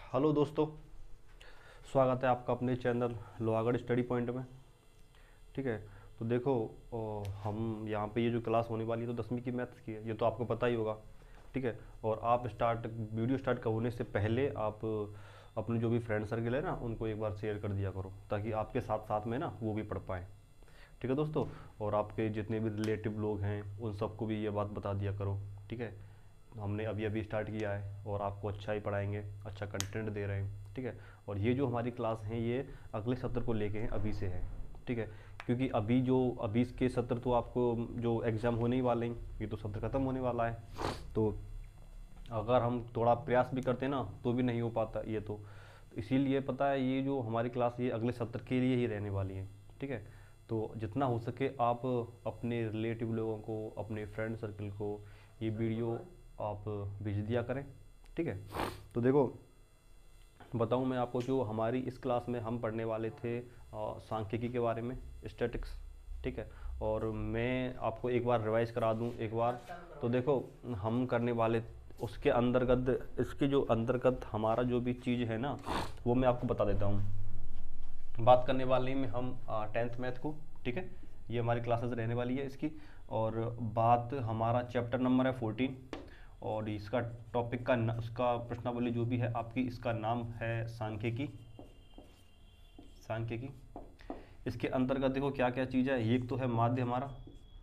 Hello दोस्तों, स्वागत है आपका अपने चैनल लोहागढ़ स्टडी पॉइंट में। ठीक है। तो देखो, हम यहाँ पे ये जो क्लास होने वाली है तो 10वीं की मैथ्स की है, ये तो आपको पता ही होगा। ठीक है। और आप वीडियो स्टार्ट होने से पहले आप अपने जो भी फ्रेंड सर्कल है ना उनको एक बार शेयर कर दिया करो, ताकि आपके साथ साथ में ना वो भी पढ़ पाएँ। ठीक है दोस्तों। और आपके जितने भी रिलेटिव लोग हैं उन सबको भी ये बात बता दिया करो। ठीक है। हमने अभी अभी स्टार्ट किया है और आपको अच्छा ही पढ़ाएंगे, अच्छा कंटेंट दे रहे हैं। ठीक है। और ये जो हमारी क्लास हैं ये अगले सत्र को लेके हैं, अभी से है। ठीक है। क्योंकि अभी के सत्र तो आपको जो एग्ज़ाम होने ही वाले हैं, ये तो सत्र ख़त्म होने वाला है। तो अगर हम थोड़ा प्रयास भी करते ना तो भी नहीं हो पाता ये तो इसीलिए पता है, ये जो हमारी क्लास ये अगले सत्र के लिए ही रहने वाली है। ठीक है। तो जितना हो सके आप अपने रिलेटिव लोगों को, अपने फ्रेंड सर्कल को ये वीडियो आप भेज दिया करें। ठीक है। तो देखो, बताऊं मैं आपको, जो हमारी इस क्लास में हम पढ़ने वाले थे सांख्यिकी के बारे में, स्टैटिक्स। ठीक है। और मैं आपको एक बार रिवाइज करा दूं एक बार। तो देखो, हम करने वाले उसके अंतर्गत, इसके जो अंतर्गत हमारा जो भी चीज़ है ना वो मैं आपको बता देता हूँ। बात करने वाले में हम 10th मैथ को। ठीक है। ये हमारी क्लासेस रहने वाली है इसकी। और बात हमारा चैप्टर नंबर है 14। और इसका टॉपिक का उसका प्रश्नावली जो भी है आपकी, इसका नाम है सांख्यिकी। सांख्यिकी। इसके अंतर्गत देखो क्या क्या चीज़ है। एक तो है माध्य हमारा,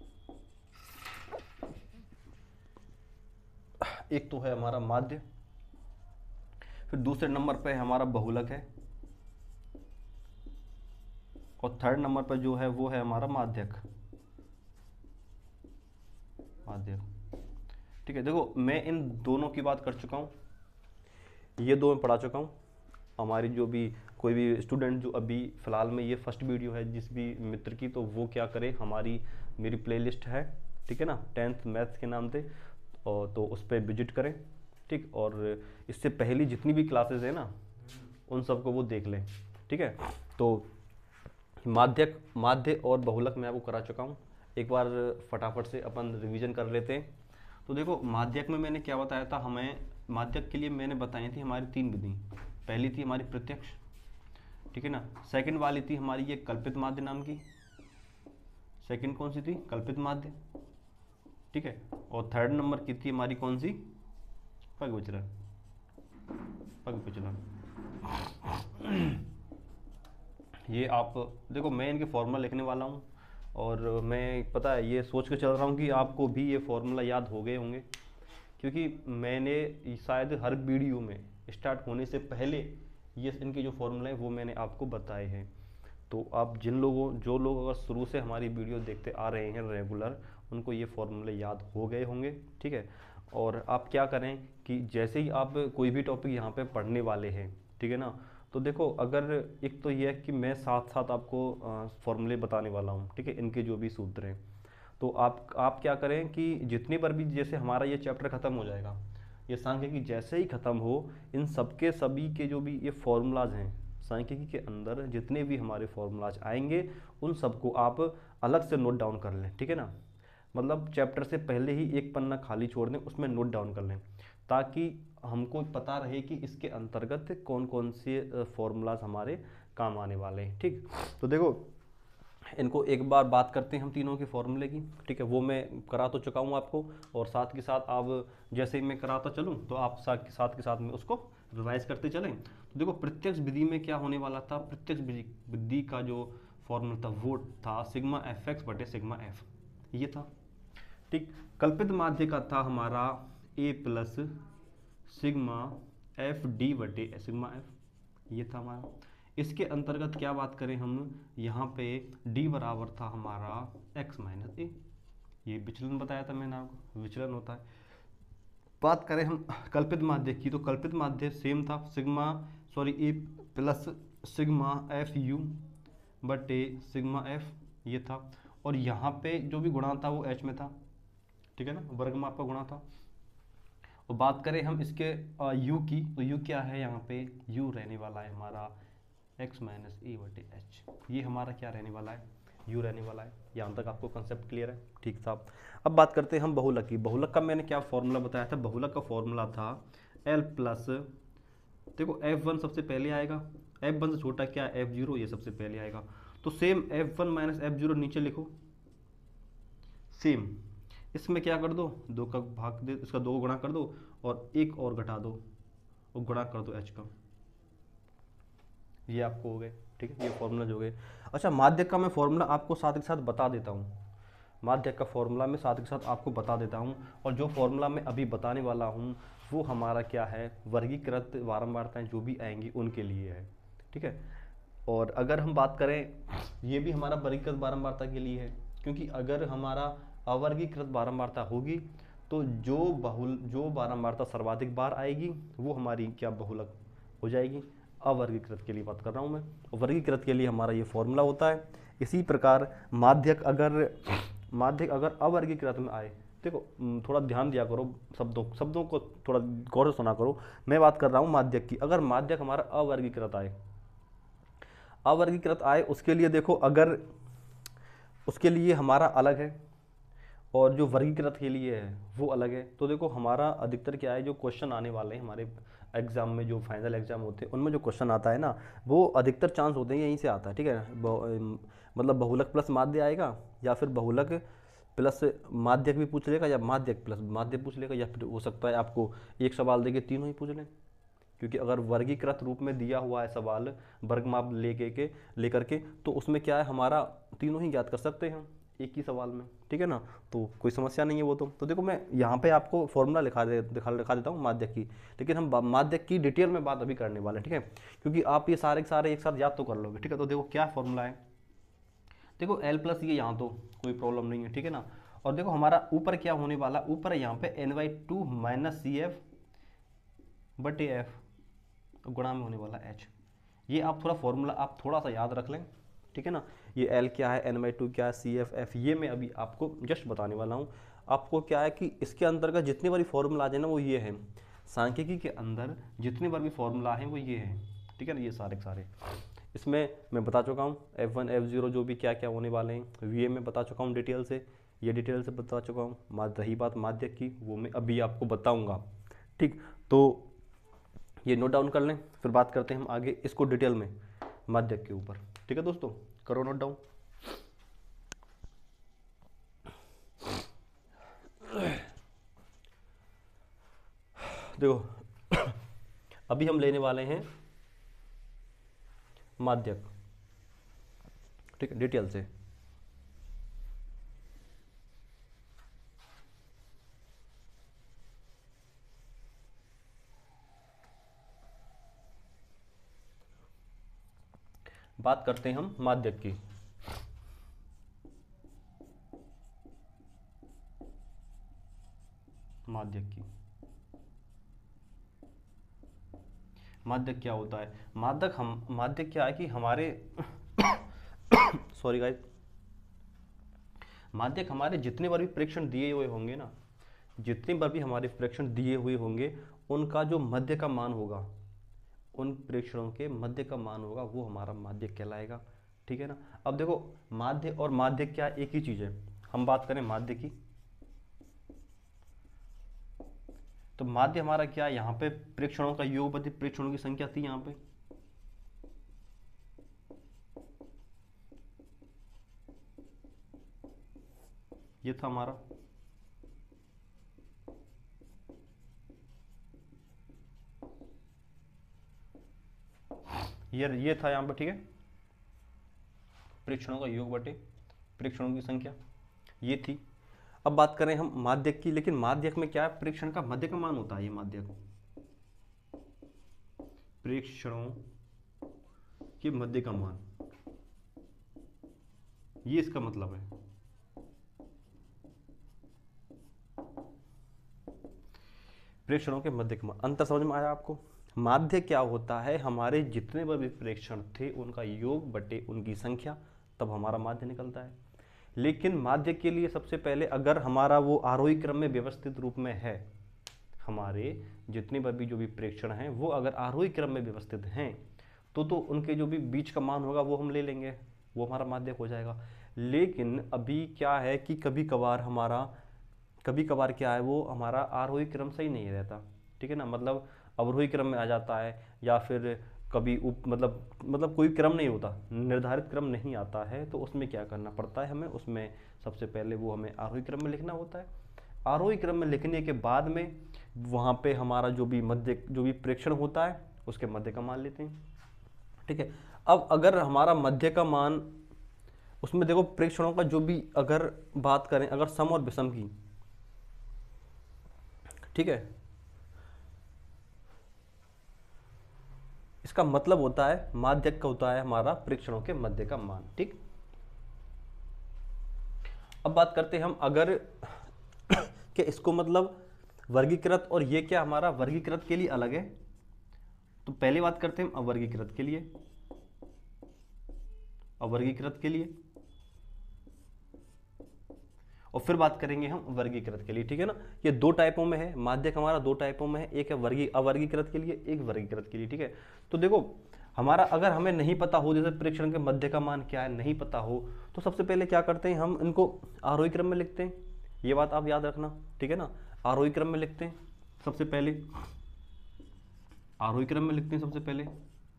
एक तो है हमारा माध्य। फिर दूसरे नंबर पे हमारा बहुलक है। और थर्ड नंबर पर जो है वो है हमारा माध्यक। माध्यक। ठीक है। देखो, मैं इन दोनों की बात कर चुका हूँ, ये दो मैं पढ़ा चुका हूँ। हमारी जो भी कोई भी स्टूडेंट जो अभी फ़िलहाल में ये फर्स्ट वीडियो है जिस भी मित्र की, तो वो क्या करे, मेरी प्लेलिस्ट है। ठीक है ना, 10th मैथ्स के नाम से। और तो उस पर विजिट करें। ठीक। और इससे पहली जितनी भी क्लासेस है ना उन सबको वो देख लें। ठीक है। तो माध्य और बहुलक मैं आपको करा चुका हूँ। एक बार फटाफट से अपन रिवीजन कर लेते हैं। तो देखो, माध्यक में मैंने क्या बताया था, हमें माध्यक के लिए मैंने बताई थी हमारी 3 विधि। पहली थी हमारी प्रत्यक्ष। ठीक है ना। सेकंड वाली थी हमारी ये कल्पित माध्य नाम की। सेकंड कौन सी थी? कल्पित माध्य। ठीक है। और थर्ड नंबर की थी हमारी कौन सी? पग विचलन। पग विचलन। ये आप देखो, मैं इनके फॉर्मूला लिखने वाला हूँ। और मैं पता है ये सोच के चल रहा हूँ कि आपको भी ये फॉर्मूला याद हो गए होंगे, क्योंकि मैंने शायद हर वीडियो में स्टार्ट होने से पहले ये इनके जो फॉर्मूला है वो मैंने आपको बताए हैं। तो आप जो लोग अगर शुरू से हमारी वीडियो देखते आ रहे हैं रेगुलर, उनको ये फॉर्मूले याद हो गए होंगे। ठीक है। और आप क्या करें कि जैसे ही आप कोई भी टॉपिक यहाँ पे पढ़ने वाले हैं, ठीक है ना, तो देखो, अगर एक तो ये है कि मैं साथ साथ आपको फॉर्मूले बताने वाला हूँ। ठीक है, इनके जो भी सूत्र हैं। तो आप क्या करें कि जितनी बार भी, जैसे हमारा ये चैप्टर ख़त्म हो जाएगा, ये सांख्यिकी जैसे ही ख़त्म हो, इन सबके सभी के जो भी ये फॉर्मूलाज हैं सांख्यिकी के अंदर, जितने भी हमारे फॉर्मूलाज आएंगे उन सबको आप अलग से नोट डाउन कर लें। ठीक है ना। मतलब चैप्टर से पहले ही एक पन्ना खाली छोड़ दें, उसमें नोट डाउन कर लें, ताकि हमको पता रहे कि इसके अंतर्गत कौन कौन से फॉर्मूलाज हमारे काम आने वाले हैं। ठीक। तो देखो, इनको एक बार बात करते हैं हम तीनों के फॉर्मूले की। ठीक है। वो मैं करा तो चुका हूँ आपको, और साथ के साथ आप जैसे ही मैं कराता चलूँ तो आप साथ के साथ में उसको रिवाइज करते चलें। तो देखो, प्रत्यक्ष विधि में क्या होने वाला था, प्रत्यक्ष विधि का जो फॉर्मूला था वो था सिग्मा एफ एक्स बटे सिग्मा एफ, ये था। ठीक। कल्पित माध्य का था हमारा A plus sigma F D बटे सिग्मा एफ, ये था हमारा। इसके अंतर्गत क्या बात करें हम, यहाँ पे d बराबर था हमारा x माइनस ए, ये विचलन बताया था मैंने आपको, विचलन होता है। बात करें हम कल्पित माध्य की, तो कल्पित माध्य सेम था, A plus sigma F U बटे सिग्मा एफ, ये था। और यहाँ पे जो भी गुणा था वो h में था। ठीक है ना, वर्ग में आपका गुणा था। और बात करें हम इसके u की, तो u क्या है यहाँ पे, u रहने वाला है हमारा x माइनस ए बटे एच, ये हमारा क्या रहने वाला है, u रहने वाला है। यहाँ तक आपको कंसेप्ट क्लियर है? ठीक साहब। अब बात करते हैं हम बहुलक की। बहुलक का मैंने क्या फॉर्मूला बताया था, बहुलक का फॉर्मूला था l प्लस देखो F1 सबसे पहले आएगा, F1 से छोटा क्या है F0, ये सबसे पहले आएगा। तो सेम F1 माइनस F0 नीचे लिखो, सेम इसमें क्या कर दो, दो का भाग दे, इसका दो गुणा कर दो और एक और घटा दो और गुणा कर दो h का, ये आपको हो गए। ठीक है, ये फॉर्मूला हो गए। अच्छा, माध्यक का मैं फॉर्मूला आपको साथ के साथ बता देता हूँ, माध्यक का फॉर्मूला मैं साथ के साथ आपको बता देता हूँ। और जो फॉर्मूला मैं अभी बताने वाला हूँ वो हमारा क्या है, वर्गीकृत बारंबारताएं जो भी आएंगी उनके लिए है। ठीक है, और अगर हम बात करें, ये भी हमारा वर्गीकृत बारंबारता के लिए है, क्योंकि अगर हमारा अवर्गीकृत बारंबारता होगी तो जो बारंबारता सर्वाधिक बार आएगी वो हमारी क्या, बहुलक हो जाएगी। अवर्गीकृत के लिए बात कर रहा हूँ मैं, वर्गीकृत के लिए हमारा ये फॉर्मूला होता है। इसी प्रकार माध्यक अगर अवर्गीकृत में आए, देखो थोड़ा ध्यान दिया करो, शब्दों को थोड़ा गौर से सुना करो। मैं बात कर रहा हूँ माध्यक की, अगर माध्यक हमारा अवर्गीकृत आए उसके लिए देखो, अगर उसके लिए हमारा अलग है और जो वर्गीकृत के लिए है वो अलग है। तो देखो हमारा अधिकतर क्या है, जो क्वेश्चन आने वाले हैं हमारे एग्जाम में, जो फाइनल एग्जाम होते हैं उनमें जो क्वेश्चन आता है ना, वो अधिकतर चांस होते हैं यहीं से आता है। ठीक है, मतलब बहुलक प्लस माध्य आएगा, या फिर बहुलक प्लस माध्यक भी पूछ लेगा, या माध्यक प्लस माध्य पूछ लेगा, या फिर हो सकता है आपको एक सवाल देके तीनों ही पूछ लें। क्योंकि अगर वर्गीकृत रूप में दिया हुआ है सवाल वर्ग माप लेकर के तो उसमें क्या है, हमारा तीनों ही ज्ञात कर सकते हैं एक ही सवाल में। ठीक है ना, तो कोई समस्या नहीं है वो तो देखो मैं यहाँ पे आपको फॉर्मूला दिखा देता हूँ माध्यक की, लेकिन हम माध्यक की डिटेल में बात अभी करने वाले हैं। ठीक है, क्योंकि आप ये सारे के सारे एक साथ याद तो कर लोगे। ठीक है, तो देखो क्या फॉर्मूला है, देखो L प्लस ये यहाँ तो कोई प्रॉब्लम नहीं है। ठीक है ना, और देखो हमारा ऊपर क्या होने वाला, ऊपर यहाँ पे N/2 माइनस CF बटे एफ गुणा में होने वाला H। ये आप थोड़ा फॉर्मूला आप थोड़ा सा याद रख लें। ठीक है ना, ये L क्या है, N/2 क्या है, CF F, ये मैं अभी आपको जस्ट बताने वाला हूँ। आपको क्या है कि इसके अंतर्गत जितने बार भी फॉर्मूला आ जाए ना वो ये है, सांख्यिकी के अंदर जितने बार भी फॉर्मूला है वो ये है। ठीक है ना, ये सारे इसमें मैं बता चुका हूँ F1 F0 जो भी क्या क्या होने वाले हैं, VA में बता चुका हूँ डिटेल से, ये डिटेल से बता चुका हूँ। रही बात माध्यक की, वो मैं अभी आपको बताऊँगा। ठीक, तो ये नोट डाउन कर लें, फिर बात करते हैं हम आगे इसको डिटेल में माध्यक के ऊपर। ठीक है दोस्तों, करो नोट डाउन। देखो अभी हम लेने वाले हैं माध्यक। ठीक है, डिटेल से बात करते हैं हम माध्यक की। माध्यक क्या होता है, माध्यक क्या है कि हमारे सॉरी गाइस, माध्यक हमारे जितने बार भी प्रेक्षण दिए हुए होंगे ना, जितने बार भी हमारे प्रेक्षण दिए हुए होंगे उनका जो मध्य का मान होगा, उन प्रेक्षणों के मध्य का मान होगा वो हमारा माध्यक कहलाएगा। ठीक है ना, अब देखो माध्य और माध्यक क्या एक ही चीज है। हम बात करें माध्य की, तो माध्य हमारा क्या, यहाँ पे प्रेक्षणों का योग बटे प्रेक्षणों की संख्या थी, यहाँ पे ये था हमारा, ये था यहाँ पे। ठीक है, प्रेक्षणों का योग बटे प्रेक्षणों की संख्या ये थी। अब बात करें हम माध्यक की, लेकिन माध्यक में क्या है, प्रेक्षण का मध्य का मान होता है। ये माध्यक प्रेक्षणों के मध्य का मान, ये इसका मतलब है। प्रेक्षणों के मध्य का मान, अंतर समझ में आया आपको। माध्य क्या होता है, हमारे जितने भी प्रेक्षण थे उनका योग बटे उनकी संख्या, तब हमारा माध्य निकलता है। लेकिन माध्य के लिए सबसे पहले अगर हमारा वो आरोही क्रम में व्यवस्थित रूप में है, हमारे जितने भी जो भी प्रेक्षण हैं वो अगर आरोही क्रम में व्यवस्थित हैं तो उनके जो भी बीच का मान होगा वो हम ले लेंगे, वो हमारा माध्य हो जाएगा। लेकिन अभी क्या है कि कभी कभार क्या है, वो हमारा आरोही क्रम सही नहीं रहता। ठीक है ना, मतलब अवरोही क्रम में आ जाता है, या फिर कभी मतलब कोई क्रम नहीं होता, निर्धारित क्रम नहीं आता है, तो उसमें क्या करना पड़ता है हमें, उसमें सबसे पहले वो हमें आरोही क्रम में लिखना होता है। आरोही क्रम में लिखने के बाद में वहाँ पे हमारा जो भी प्रेक्षण होता है उसके मध्य का मान लेते हैं। ठीक है, अब अगर हमारा मध्य का मान, उसमें देखो प्रेक्षणों का जो भी अगर बात करें, अगर सम और विषम की, ठीक है, इसका मतलब होता है माध्यक का होता है हमारा प्रेक्षणों के मध्य का मान। ठीक, अब बात करते हैं हम अगर कि इसको मतलब वर्गीकृत, और ये क्या हमारा वर्गीकृत के लिए अलग है, तो पहले बात करते हैं हम अवर्गीकृत के लिए, अवर्गीकृत के लिए, और फिर बात करेंगे हम वर्गीकृत के लिए। ठीक है ना, ये दो टाइपों में है, माध्यक हमारा दो टाइपों में है, एक है अवर्गीकृत के लिए, एक वर्गीकृत के लिए। ठीक है, तो देखो हमारा अगर हमें नहीं पता हो, जैसे प्रेक्षण के मध्य का मान क्या है नहीं पता हो, तो सबसे पहले क्या करते हैं हम इनको आरोही क्रम में लिखते हैं, ये बात आप याद रखना। ठीक है ना, आरोही क्रम में लिखते हैं सबसे पहले, आरोही क्रम में लिखते हैं सबसे पहले।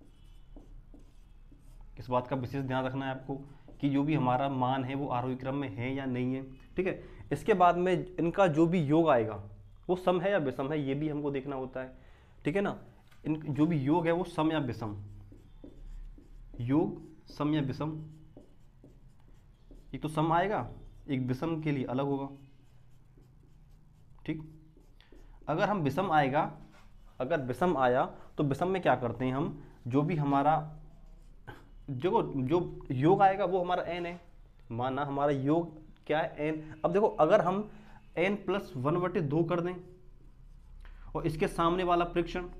इस बात का विशेष ध्यान रखना है आपको कि जो भी हमारा मान है वो आरोही क्रम में है या नहीं है। ठीक है, इसके बाद में इनका जो भी योग आएगा वो सम है या विषम है, ये भी हमको देखना होता है। ठीक है ना, इन जो भी योग है वो सम या विषम, योग सम या विषम, एक तो सम आएगा, एक विषम के लिए अलग होगा। ठीक, अगर हम विषम आएगा, अगर विषम आया तो विषम में क्या करते हैं हम, जो भी हमारा जो योग आएगा वो हमारा n है, माना हमारा योग क्या है n। अब देखो अगर हम n प्लस 1/2 कर दें और इसके सामने वाला प्रेक्षण,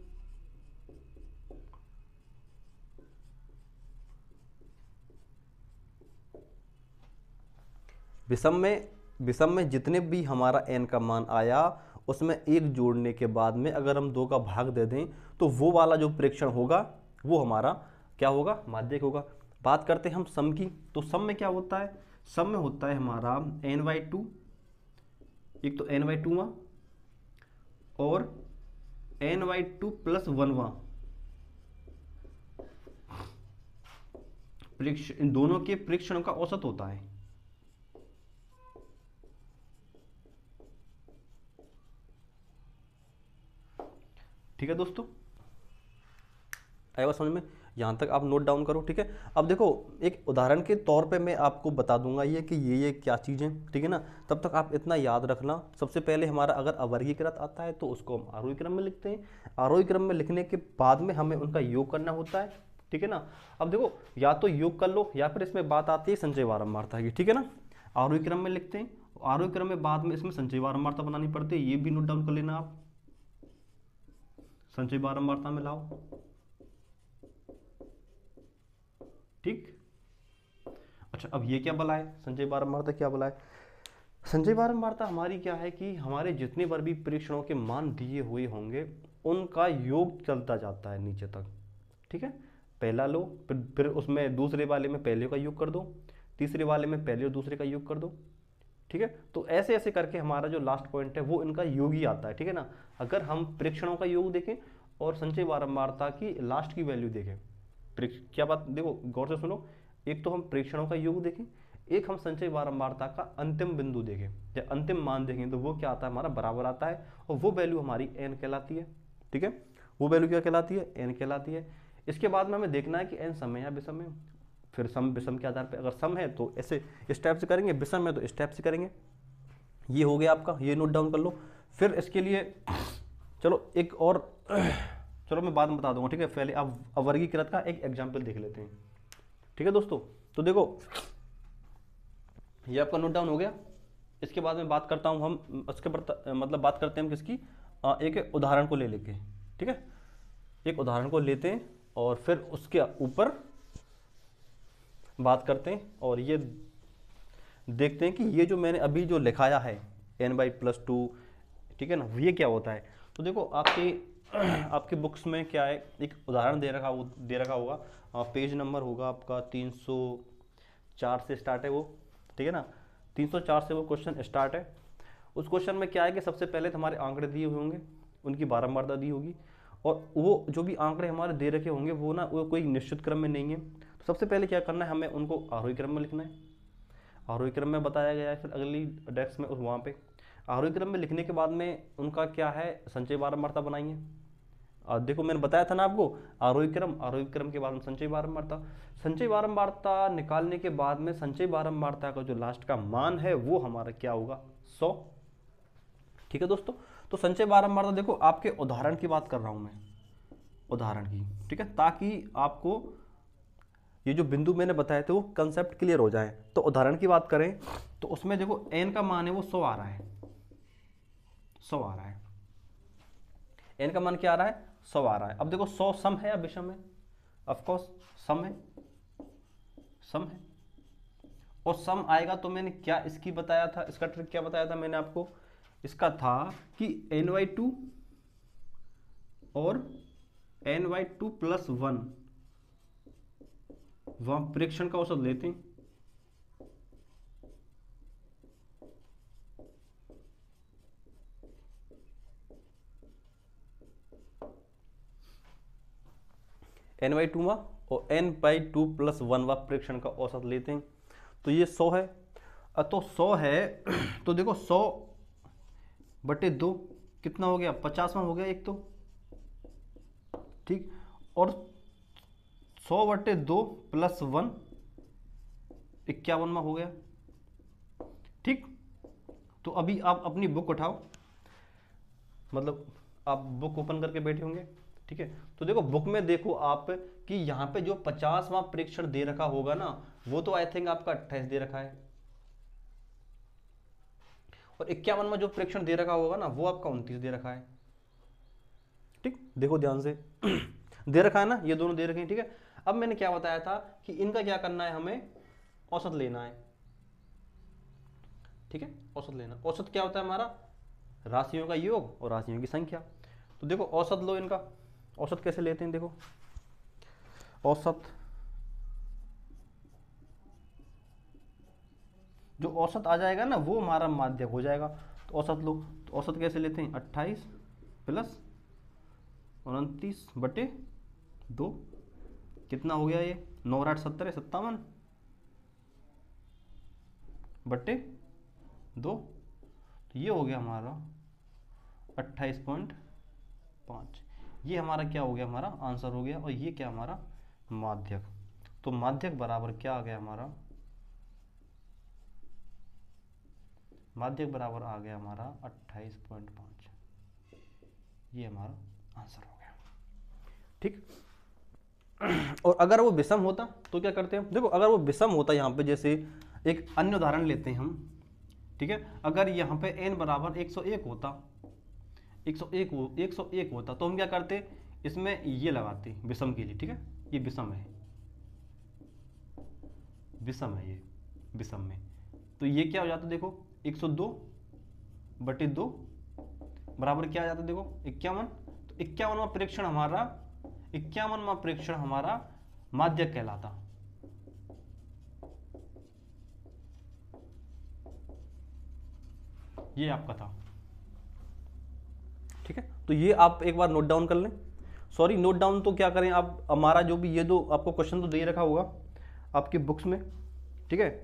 विषम में जितने भी हमारा n का मान आया उसमें एक जोड़ने के बाद में अगर हम 2 का भाग दे दें तो वो वाला जो प्रेक्षण होगा वो हमारा क्या होगा, माध्यक होगा। बात करते हैं हम सम की, तो सम में क्या होता है, सम में होता है हमारा n/2, एक तो n/2 और n/2 प्लस 1वां प्रेक्षण, इन दोनों के प्रेक्षणों का औसत होता है। ठीक है दोस्तों, आएगा समझ में, यहाँ तक आप नोट डाउन करो। ठीक है, अब देखो एक उदाहरण के तौर पे मैं आपको बता दूंगा ये कि ये क्या चीज़ें, ठीक है ना, तब तक आप इतना याद रखना। सबसे पहले हमारा अगर अवर्गीकृत आता है तो उसको हम आरोही क्रम में लिखते हैं, आरोही क्रम में लिखने के बाद में हमें उनका योग करना होता है। ठीक है ना, अब देखो या तो योग कर लो या फिर इसमें बात आती है संचय बारंबारता की। ठीक है ना, आरोही क्रम में लिखते हैं, आरोही क्रम में बाद में इसमें संचय बारंबारता बनानी पड़ती है, ये भी नोट डाउन कर लेना आप, संचय बारंबारता में लाओ। ठीक, अच्छा अब ये क्या बला है, संचय बारंबारता क्या बला है, संचय बारंबारता हमारी क्या है कि हमारे जितने बार भी प्रेक्षणों के मान दिए हुए होंगे उनका योग चलता जाता है नीचे तक। ठीक है, पहला लो, फिर उसमें दूसरे वाले में पहले का योग कर दो, तीसरे वाले में पहले और दूसरे का योग कर दो। ठीक है, तो ऐसे ऐसे करके हमारा जो लास्ट पॉइंट है वो इनका योग ही आता है। ठीक है ना, अगर हम प्रेक्षणों का योग देखें और संचय बारंबारता की लास्ट की वैल्यू देखें, क्या बात, देखो गौर से सुनो, एक तो हम प्रेक्षणों का योग देखें, एक हम संचय बारंबारता का अंतिम बिंदु देखें या अंतिम मान देखें, तो वो क्या आता है हमारा बराबर आता है, और वो वैल्यू हमारी n कहलाती है। ठीक है, वो वैल्यू क्या कहलाती है, n कहलाती है। इसके बाद में हमें देखना है कि n सम है या विषम है, फिर सम विषम के आधार पर, अगर सम है तो ऐसे इस टाइप से करेंगे, विषम है तो इस टाइप से करेंगे। ये हो गया आपका, ये नोट डाउन कर लो। फिर इसके लिए चलो एक और चलो मैं बाद में बता दूंगा। ठीक है, पहले आप अवर्गीकृत का एक एग्जाम्पल देख लेते हैं। ठीक है दोस्तों, तो देखो ये आपका नोट डाउन हो गया। इसके बाद में बात करता हूँ हम उसके मतलब बात करते हैं हम किसकी, एक उदाहरण को ले लेके। ठीक है, एक उदाहरण को लेते हैं और फिर उसके ऊपर बात करते हैं और ये देखते हैं कि ये जो मैंने अभी जो लिखाया है n/+2, ठीक है ना, ये क्या होता है। तो देखो आपके बुक्स में क्या है, एक उदाहरण दे रखा होगा, पेज नंबर होगा आपका 304 से स्टार्ट है वो। ठीक है ना, 304 से वो क्वेश्चन स्टार्ट है। उस क्वेश्चन में क्या है कि सबसे पहले तो हमारे आंकड़े दिए हुए होंगे, उनकी बारंबारता दी होगी, और वो जो भी आंकड़े हमारे दे रखे होंगे वो ना वो कोई निश्चित क्रम में नहीं है। तो सबसे पहले क्या करना है, हमें उनको आरोही क्रम में लिखना है। आरोही क्रम में बताया गया है, फिर अगली डेस्क में वहाँ पे आरोही क्रम में लिखने के बाद में उनका क्या है, संचय बारंबारता बनाएंगे। देखो मैंने बताया था ना आपको, आरोही क्रम के बाद में संचय बारंबारता। संचय बारंबारता निकालने के बाद में संचय बारंबारता का जो लास्ट का मान है वो हमारा क्या होगा, 100। ठीक है दोस्तों, तो संचय बारंबारता देखो आपके उदाहरण की बात कर रहा हूं मैं, उदाहरण की, ठीक है, ताकि आपको ये जो बिंदु मैंने बताए थे वो कंसेप्ट क्लियर हो जाए। तो उदाहरण की बात करें तो उसमें देखो n का मान है वो 100 आ रहा है, 100 आ रहा है, n का मान क्या आ रहा है, 100 आ रहा है। अब देखो 100 सम है या विषम है, ऑफकोर्स सम है, सम है। और सम आएगा तो मैंने क्या इसकी बताया था, इसका ट्रिक क्या बताया था मैंने आपको, इसका था कि n/2 और n/2 + 1 वहां प्रेक्षण का औसत लेते हैं। n/2 और n/2 + 1 वा प्रेक्षण का औसत लेते हैं। तो ये 100 है, तो 100 है तो देखो 100/2 कितना हो गया, 50वां हो गया एक तो, ठीक। और 100/2 + 1 51वां हो गया, ठीक। तो अभी आप अपनी बुक उठाओ, मतलब आप बुक ओपन करके बैठे होंगे, ठीक है। तो देखो बुक में देखो आप कि यहाँ पे जो 50वां प्रेक्षण दे रखा होगा ना वो तो आई थिंक आपका 28 दे रखा है, और 51वां जो प्रेक्षण दे रखा होगा ना वो आपका 29 दे रखा है, ठीक। देखो ध्यान से दे रखा है ना, ये दोनों दे रखे हैं, ठीक है। अब मैंने क्या बताया था कि इनका क्या करना है, हमें औसत लेना है, ठीक है। औसत लेना, औसत क्या होता है हमारा, राशियों का योग और राशियों की संख्या। तो देखो औसत लो इनका, औसत कैसे लेते हैं, देखो औसत, जो औसत आ जाएगा ना वो हमारा माध्यक हो जाएगा। तो औसत लो, तो औसत कैसे लेते हैं, 28 + 29/2 कितना हो गया, ये 9 8 70 57/2, तो ये हो गया हमारा 28.5। ये हमारा क्या हो गया, हमारा आंसर हो गया। और ये क्या हमारा माध्यक, तो माध्यक बराबर क्या आ गया हमारा, माध्यक बराबर आ गया हमारा 28.5, ये हमारा आंसर हो गया, ठीक। और अगर वो विषम होता तो क्या करते हैं, देखो अगर वो विषम होता यहाँ पे, जैसे एक अन्य उदाहरण लेते हैं हम, ठीक है। अगर यहाँ पे n बराबर 101 होता, 101 होता तो हम क्या करते, इसमें ये लगाते विषम के लिए, ठीक है। ये विषम है, विषम है ये, विषम में तो ये क्या हो जाता, देखो 102/2 बराबर क्या आ जाता, देखो 51। तो 51वां प्रेक्षण हमारा, 51वां प्रेक्षण हमारा माध्यक कहलाता, ये आपका था, ठीक है। तो ये आप एक बार नोट डाउन कर लें, सॉरी नोट डाउन तो क्या करें आप, हमारा जो भी ये दो आपको क्वेश्चन तो दे रखा होगा आपकी बुक्स में, ठीक है।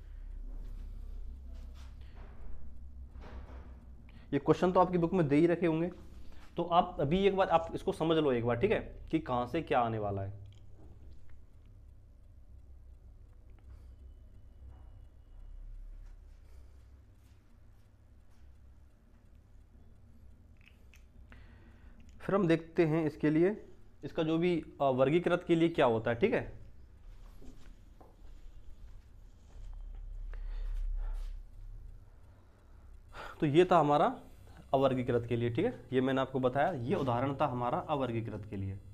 ये क्वेश्चन तो आपकी बुक में दे ही रखे होंगे, तो आप अभी एक बार आप इसको समझ लो एक बार, ठीक है, कि कहां से क्या आने वाला है। फिर हम देखते हैं इसके लिए, इसका जो भी वर्गीकृत के लिए क्या होता है, ठीक है। तो ये था हमारा अवर्गीकृत के लिए, ठीक है। ये मैंने आपको बताया, ये उदाहरण था हमारा अवर्गीकृत के लिए,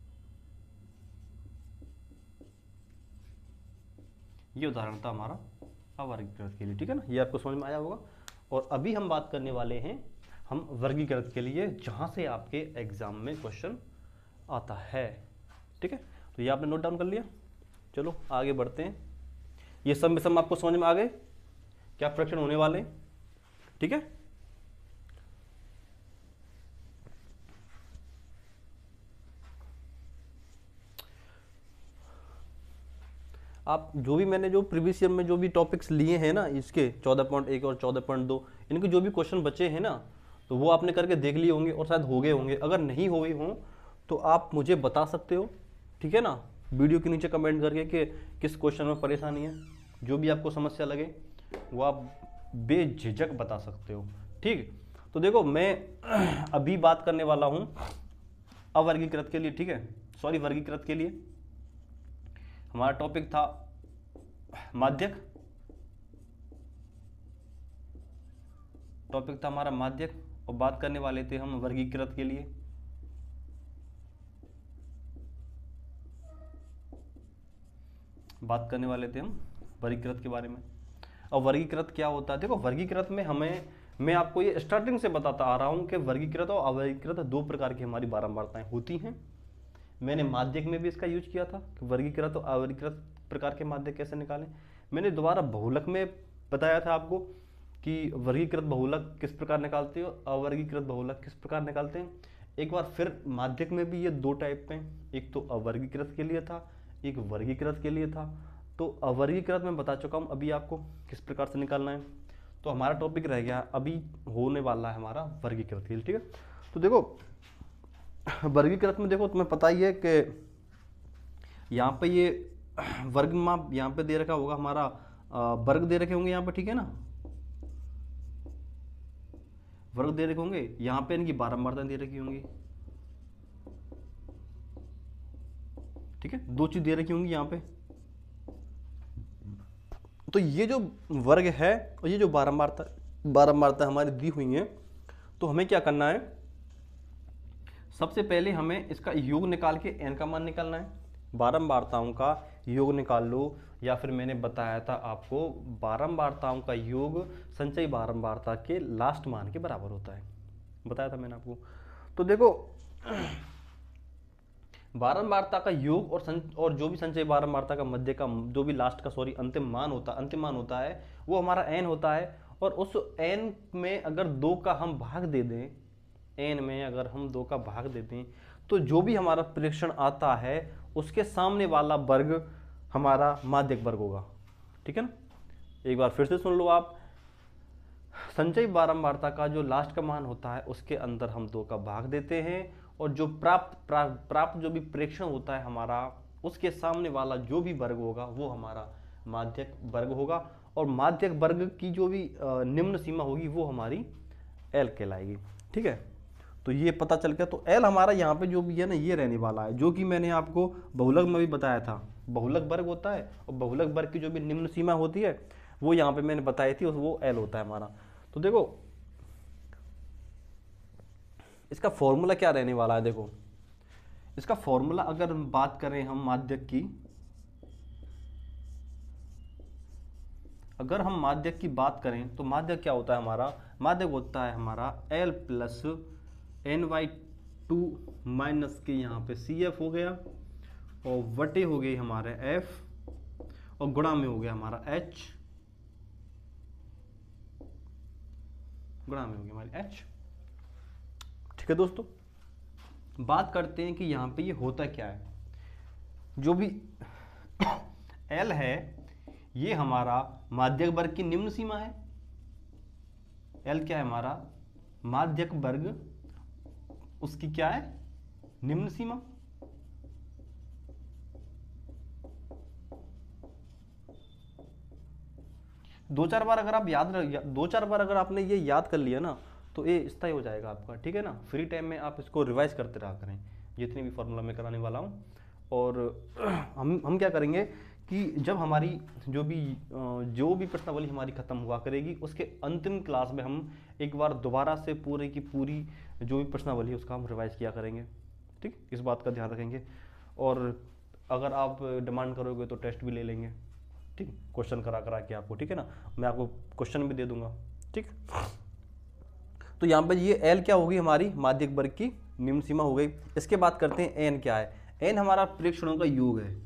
ये उदाहरण था हमारा अवर्गीकृत के लिए, ठीक है ना। ये आपको समझ में आया होगा। और अभी हम बात करने वाले हैं हम वर्गीकृत के लिए, जहां से आपके एग्जाम में क्वेश्चन आता है, ठीक है। तो ये आपने नोट डाउन कर लिया, चलो आगे बढ़ते हैं। ये सम विषम आपको समझ में आ गए, क्या फ्रैक्शन होने वाले, ठीक है। आप जो भी मैंने जो प्रीवियस ईयर में जो भी टॉपिक्स लिए हैं ना, इसके 14.1 और 14.2, इनके जो भी क्वेश्चन बचे हैं ना, तो वो आपने करके देख लिए होंगे और शायद हो गए होंगे। अगर नहीं हुए हों तो आप मुझे बता सकते हो, ठीक है ना, वीडियो के नीचे कमेंट करके कि किस क्वेश्चन में परेशानी है। जो भी आपको समस्या लगे वो आप बेझिझक बता सकते हो, ठीक। तो देखो मैं अभी बात करने वाला हूं अवर्गीकृत के लिए, ठीक है, सॉरी वर्गीकृत के लिए। हमारा टॉपिक था माध्यक, टॉपिक था हमारा माध्यक, और बात करने वाले थे हम वर्गीकृत के लिए। बात करने वाले थे हम वर्गीकृत के बारे में। और वर्गीकृत क्या होता है, देखो वर्गीकृत में मैं आपको ये स्टार्टिंग से बताता आ रहा हूं कि वर्गीकृत और अवर्गीकृत दो प्रकार की हमारी बारंबारताएं होती हैं। मैंने माध्यक में भी इसका यूज किया था कि वर्गीकृत और अवर्गीकृत प्रकार के माध्यक कैसे निकालें। मैंने दोबारा बहुलक में बताया था आपको कि वर्गीकृत बहुलक किस प्रकार निकालते हो, अवर्गीकृत बहुलक किस प्रकार निकालते हैं। एक बार फिर माध्यक में भी ये दो टाइप हैं, एक तो अवर्गीकृत के लिए था, एक वर्गीकृत के लिए था। तो अवर्गीकृत मैं बता चुका हूँ अभी आपको किस प्रकार से निकालना है। तो हमारा टॉपिक रह गया, अभी होने वाला है हमारा वर्गीकृत, ठीक है। तो देखो वर्गीकृत में देखो तुम्हें पता ही है कि यहाँ पे ये वर्ग माप यहाँ पे दे रखा होगा, हमारा वर्ग दे रखे होंगे यहाँ पे, ठीक है ना, वर्ग दे रखे होंगे। यहाँ पे इनकी बारंबारता दे रखी होंगी, ठीक है, दो चीज दे रखी होंगी यहाँ पे। तो ये जो वर्ग है और ये जो बारंबारता हमारी दी हुई है, तो हमें क्या करना है, सबसे पहले हमें इसका योग निकाल के n का मान निकालना है। बारंबारताओं का योग निकाल लो, या फिर मैंने बताया था आपको बारंबारताओं का योग संचयी बारंबारता के लास्ट मान के बराबर होता है, बताया था मैंने आपको। तो देखो बारंबारता का योग और जो भी संचयी बारंबारता का मध्य का जो भी लास्ट का अंतिम मान होता है वो हमारा n होता है। और उस n में अगर 2 का हम भाग दे दें, n में अगर हम 2 का भाग दे दें, तो जो भी हमारा प्रेक्षण आता है उसके सामने वाला वर्ग हमारा माध्यक वर्ग होगा, ठीक है ना। एक बार फिर से सुन लो आप, संचयी बारंबारता का जो लास्ट का मान होता है उसके अंदर हम 2 का भाग देते हैं, और जो प्राप्त जो भी प्रेक्षण होता है हमारा, उसके सामने वाला जो भी वर्ग होगा वो हमारा माध्यक वर्ग होगा। और माध्यक वर्ग की जो भी निम्न सीमा होगी वो हमारी L कहलाएगी, ठीक है। तो ये पता चल गया। तो L हमारा यहाँ पे जो भी है ना ये रहने वाला है, जो कि मैंने आपको बहुलक में भी बताया था, बहुलक वर्ग होता है और बहुलक वर्ग की जो भी निम्न सीमा होती है वो यहाँ पे मैंने बताई थी, वो L होता है हमारा। तो देखो इसका फॉर्मूला क्या रहने वाला है, देखो इसका फॉर्मूला अगर हम बात करें हम माध्यक की, अगर हम माध्यक की बात करें तो माध्यक क्या होता है हमारा, माध्यक होता है हमारा L प्लस n/2 माइनस के यहाँ पे CF हो गया, और वटे हो गई हमारे F, और गुणा में हो गया हमारा H, गुणा में हो गया हमारी H, ठीक है दोस्तों। बात करते हैं कि यहाँ पे ये होता क्या है। जो भी L है ये हमारा माध्यक वर्ग की निम्न सीमा है। L क्या है हमारा माध्यक वर्ग, उसकी क्या है निम्न सीमा। दो चार बार अगर आपने ये याद कर लिया ना तो ये स्थायी हो जाएगा आपका, ठीक है ना। फ्री टाइम में आप इसको रिवाइज करते रहा करें, जितनी भी फॉर्मूला मैं कराने वाला हूँ। और हम क्या करेंगे कि जब हमारी जो भी प्रश्नावली हमारी खत्म हुआ करेगी, उसके अंतिम क्लास में हम एक बार दोबारा से पूरी की पूरी जो भी प्रश्नावली है उसका हम रिवाइज किया करेंगे, ठीक, इस बात का ध्यान रखेंगे। और अगर आप डिमांड करोगे तो टेस्ट भी ले लेंगे, ठीक, क्वेश्चन करा के आपको, ठीक है ना, मैं आपको क्वेश्चन भी दे दूंगा, ठीक। तो यहाँ पर ये L क्या होगी हमारी माध्यक वर्ग की निम्न सीमा हो गई। इसके बाद करते हैं N क्या है। N हमारा प्रेक्षणों का योग है।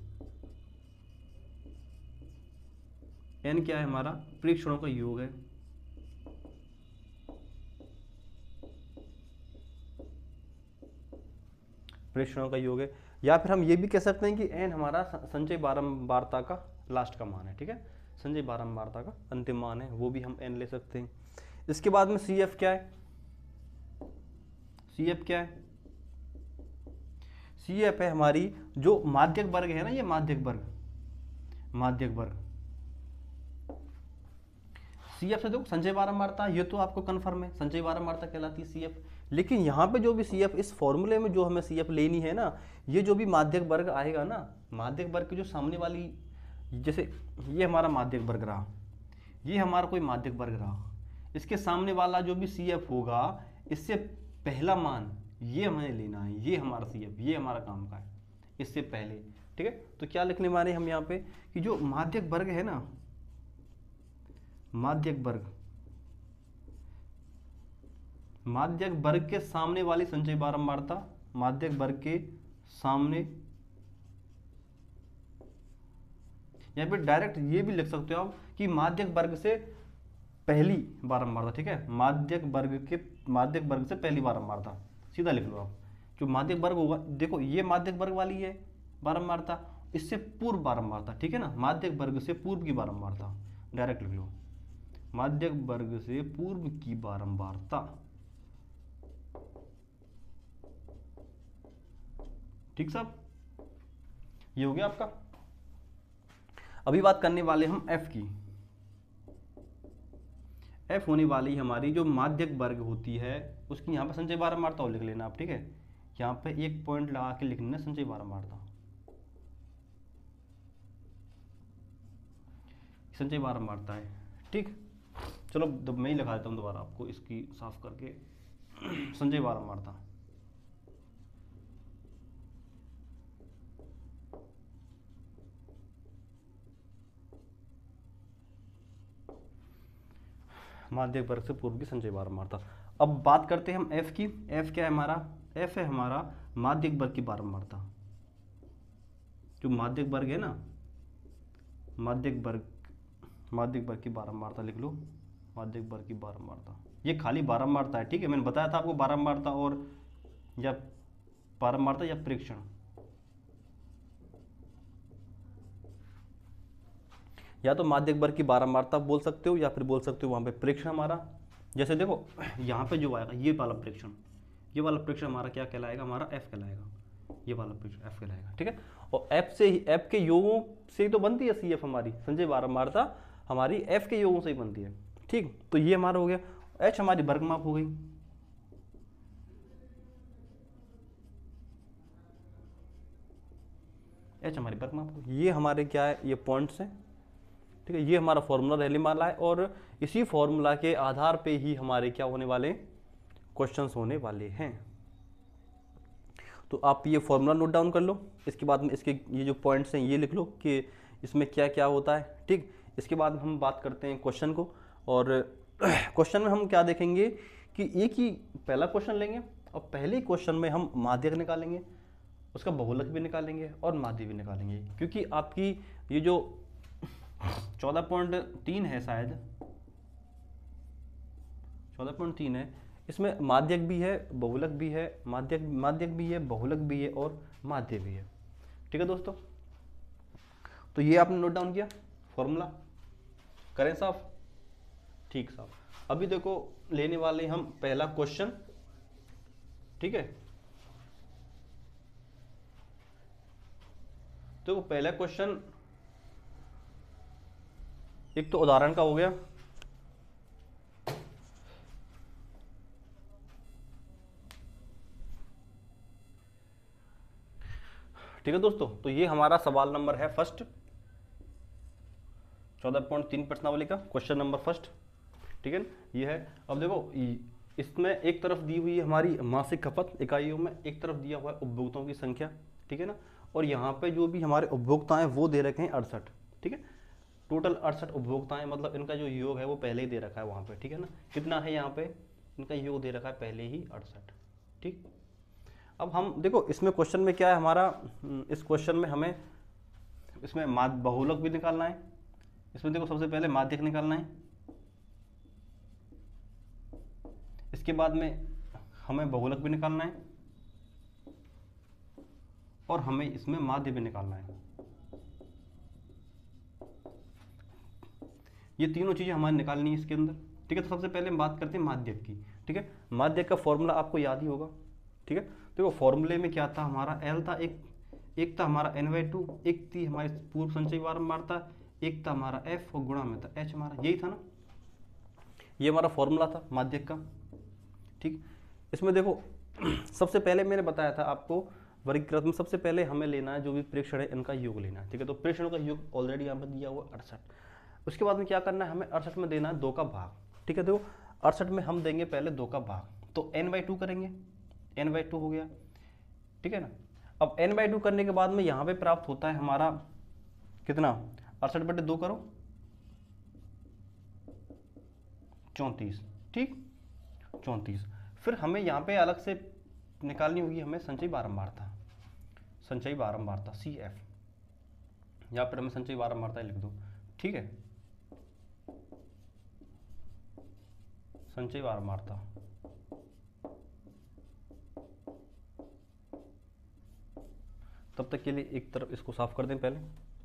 N क्या है हमारा प्रेक्षणों का योग है। प्रेक्षणों का योग है, या फिर हम ये भी कह सकते हैं कि N हमारा संचयी बारंबारता का लास्ट का मान है, ठीक है। संजय बारंबारता का अंतिम मान है, वो भी हम n ले सकते हैं। इसके बाद में CF क्या है? CF क्या है? CF है हमारी जो माध्यक वर्ग है ना, ये माध्यक वर्ग, माध्यक वर्ग। CF से देखो संजय बारंबारता, ये तो आपको कन्फर्म है, संजय बारंबारता कहलाती है CF। लेकिन यहाँ पे जो भी CF इस फॉर्मूले में जो हमें CF लेनी है ना, ये जो भी माध्यक वर्ग आएगा ना, माध्यक वर्ग की जो सामने वाली, जैसे ये हमारा माध्यक वर्ग रहा, ये हमारा कोई माध्यक वर्ग रहा, इसके सामने वाला जो भी CF होगा, इससे पहला मान ये हमें लेना है, ये हमारा CF, ये हमारा काम का है, इससे पहले, ठीक है। तो क्या लिखने वाले हम यहाँ पे कि जो माध्यक वर्ग है ना, माध्यक वर्ग, माध्यक वर्ग के सामने वाली संचयी बारंबारता, माध्यक वर्ग के सामने, यहाँ पे डायरेक्ट ये भी लिख सकते हो आप कि माध्यक वर्ग से पहली बारंबारता, ठीक है, माध्यक वर्ग से पहली बारंबारता, सीधा लिख लो आप। जो माध्यक वर्ग होगा, देखो ये माध्यक वर्ग वाली है बारंबारता, इससे पूर्व बारंबारता, ठीक है ना, माध्यक वर्ग से पूर्व की बारंबारता, डायरेक्ट लिख लो, माध्यक वर्ग से पूर्व की बारंबारता, ठीक साहब, ये हो गया आपका। अभी बात करने वाले हम F की। F होने वाली हमारी जो माध्यक वर्ग होती है, उसकी यहाँ पे संचयी बारंबारता लिख लेना आप, ठीक है। यहाँ पे एक पॉइंट लगा के लिखना संचयी बारंबारता, संचयी बारंबारता है, ठीक। चलो मैं ही लगा देता हूँ दोबारा आपको इसकी साफ करके, संचयी बारंबारता, माध्यक वर्ग से पूर्व की संचयी बारंबारता। अब बात करते हैं हम F की। F क्या है हमारा? F है हमारा माध्यक वर्ग की बारंबारता, जो माध्यक वर्ग है ना, माध्यक वर्ग की बारंबारता लिख लो, माध्यक वर्ग की बारंबारता, ये खाली बारंबारता है, ठीक है। मैंने बताया था आपको बारंबारता और या बारंबारता या प्रेक्षण, या तो माध्यक वर्ग की बारंबारता बोल सकते हो या फिर बोल सकते हो वहां पे प्रेक्षण हमारा। जैसे देखो यहाँ पे जो आएगा ये वाला प्रेक्षण, ये वाला प्रेक्षण हमारा क्या कहलाएगा? हमारा F कहलाएगा, ये वाला प्रेक्षण F कहलाएगा, ठीक है। और F के योगों से ही तो बनती है CF हमारी, संचयी बारंबारता हमारी F के योगों से ही बनती है, ठीक। तो ये हमारा हो गया। H हमारी वर्गमाप हो गई, H हमारी वर्गमाप हो गई। ये हमारे क्या है? ये पॉइंट्स हैं, ठीक है। ये हमारा फॉर्मूला रहने वाला है और इसी फॉर्मूला के आधार पे ही हमारे क्या होने वाले क्वेश्चंस होने वाले हैं। तो आप ये फॉर्मूला नोट डाउन कर लो, इसके बाद में इसके ये जो पॉइंट्स हैं ये लिख लो कि इसमें क्या क्या होता है, ठीक। इसके बाद हम बात करते हैं क्वेश्चन को, और क्वेश्चन में हम क्या देखेंगे कि एक ही पहला क्वेश्चन लेंगे और पहले क्वेश्चन में हम माध्यक निकालेंगे, उसका बहुलक भी निकालेंगे और माध्य भी निकालेंगे, क्योंकि आपकी ये जो 14.3 है, शायद 14.3 है, इसमें माध्यक भी है, बहुलक भी है, माध्यक भी है, बहुलक भी है और माध्य भी है, ठीक है दोस्तों। तो ये आपने नोट डाउन किया फॉर्मूला, करें साफ? ठीक साहब। अभी देखो लेने वाले हम पहला क्वेश्चन, ठीक है। तो पहला क्वेश्चन एक तो उदाहरण का हो गया, ठीक है दोस्तों। तो ये हमारा सवाल नंबर है फर्स्ट, 14.3 प्रश्नावली का क्वेश्चन नंबर फर्स्ट, ठीक है। ये है। अब देखो इसमें एक तरफ दी हुई है हमारी मासिक खपत इकाइयों में, एक तरफ दिया हुआ है उपभोक्ताओं की संख्या, ठीक है ना। और यहाँ पे जो भी हमारे उपभोक्ता हैं वो दे रखे हैं 68, ठीक है। टोटल 68 उपभोक्ता हैं, मतलब इनका जो योग है वो पहले ही दे रखा है वहाँ पे, ठीक है ना। कितना है यहाँ पे? इनका योग दे रखा है पहले ही 68, ठीक। अब हम देखो इसमें क्वेश्चन में क्या है हमारा, इस क्वेश्चन में हमें इसमें बहुलक भी निकालना है, इसमें देखो सबसे पहले माध्यक निकालना है, इसके बाद में हमें बहुलक भी निकालना है और हमें इसमें माध्य भी निकालना है, ये तीनों चीज़ें हमारे निकालनी है इसके अंदर, ठीक है। तो सबसे पहले हम बात करते हैं माध्यक की, ठीक है। माध्यक का फॉर्मूला आपको याद ही होगा, ठीक है। देखो फॉर्मूले में क्या था हमारा, एल था, एक था हमारा n/2, एक थी हमारी पूर्व संचयी बारंबारता, एक था हमारा एफ और गुणा में था एच हमारा, यही था ना, ये हमारा फॉर्मूला था माध्यक का, ठीक। इसमें देखो सबसे पहले मैंने बताया था आपको वर्गीकृत में सबसे पहले हमें लेना है जो भी प्रेक्षण है इनका योग लेना है, ठीक है। तो प्रेक्षणों का योग ऑलरेडी यहाँ पर दिया हुआ 68। उसके बाद में क्या करना है, हमें 68 में देना है 2 का भाग, ठीक है। देखो 68 में हम देंगे पहले 2 का भाग, तो n/2 करेंगे, n/2 हो गया, ठीक है ना। अब n/2 करने के बाद में यहाँ पे प्राप्त होता है हमारा कितना, 68/2 करो 34, ठीक 34। फिर हमें यहाँ पे अलग से निकालनी होगी हमें संचयी बारंबारता, संचयी बारंबारता CF, यहाँ पर हमें संचयी बारंबारता लिख दो, ठीक है। संचयी बारंबारता तब तक के लिए एक तरफ इसको साफ कर दें पहले।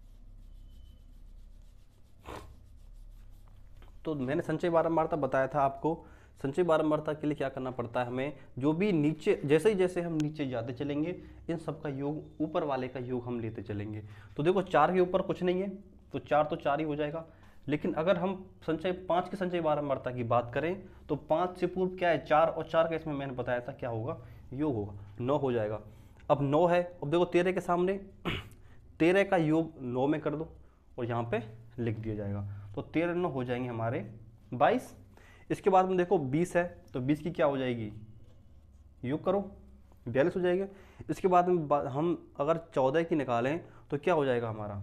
तो मैंने संचयी बारंबारता बताया था आपको, संचयी बारंबारता के लिए क्या करना पड़ता है हमें, जो भी नीचे जैसे हम नीचे जाते चलेंगे इन सब का योग, ऊपर वाले का योग हम लेते चलेंगे। तो देखो 4 के ऊपर कुछ नहीं है, तो 4 तो 4 ही हो जाएगा। लेकिन अगर हम 5 की संचयी बारंबारता की बात करें तो 5 से पूर्व क्या है 4, और 4 का इसमें मैंने बताया था क्या होगा, योग होगा, 9 हो जाएगा। अब 9 है, अब देखो 13 के सामने 13 का योग 9 में कर दो और यहाँ पे लिख दिया जाएगा, तो 13 9 हो जाएंगे हमारे 22। इसके बाद में देखो 20 है, तो 20 की क्या हो जाएगी, योग करो 42 हो जाएगा। इसके बाद में हम अगर 14 की निकालें तो क्या हो जाएगा हमारा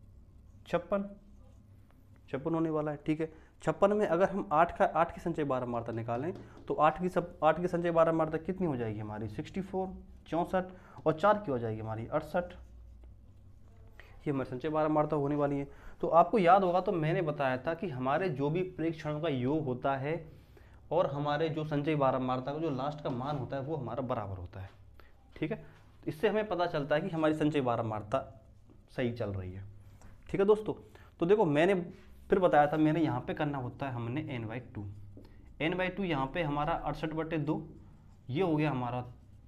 56 होने वाला है, ठीक है। 56 में अगर हम 8 की संचयी बारंबारता निकालें तो 8 की संचयी बारंबारता कितनी हो जाएगी हमारी 64, 64, और 4 की हो जाएगी हमारी 68, ये हमारी संचयी बारंबारता होने वाली है। तो आपको याद होगा तो मैंने बताया था कि हमारे जो भी प्रेक्षणों का योग होता है और हमारे जो संचयी बारंबारता का जो लास्ट का मान होता है वो हमारा बराबर होता है, ठीक है। इससे हमें पता चलता है कि हमारी संचयी बारंबारता सही चल रही है, ठीक है दोस्तों। तो देखो मैंने फिर बताया था, मैंने यहाँ पे करना होता है हमने n/2 यहाँ पे हमारा 68/2, ये हो गया हमारा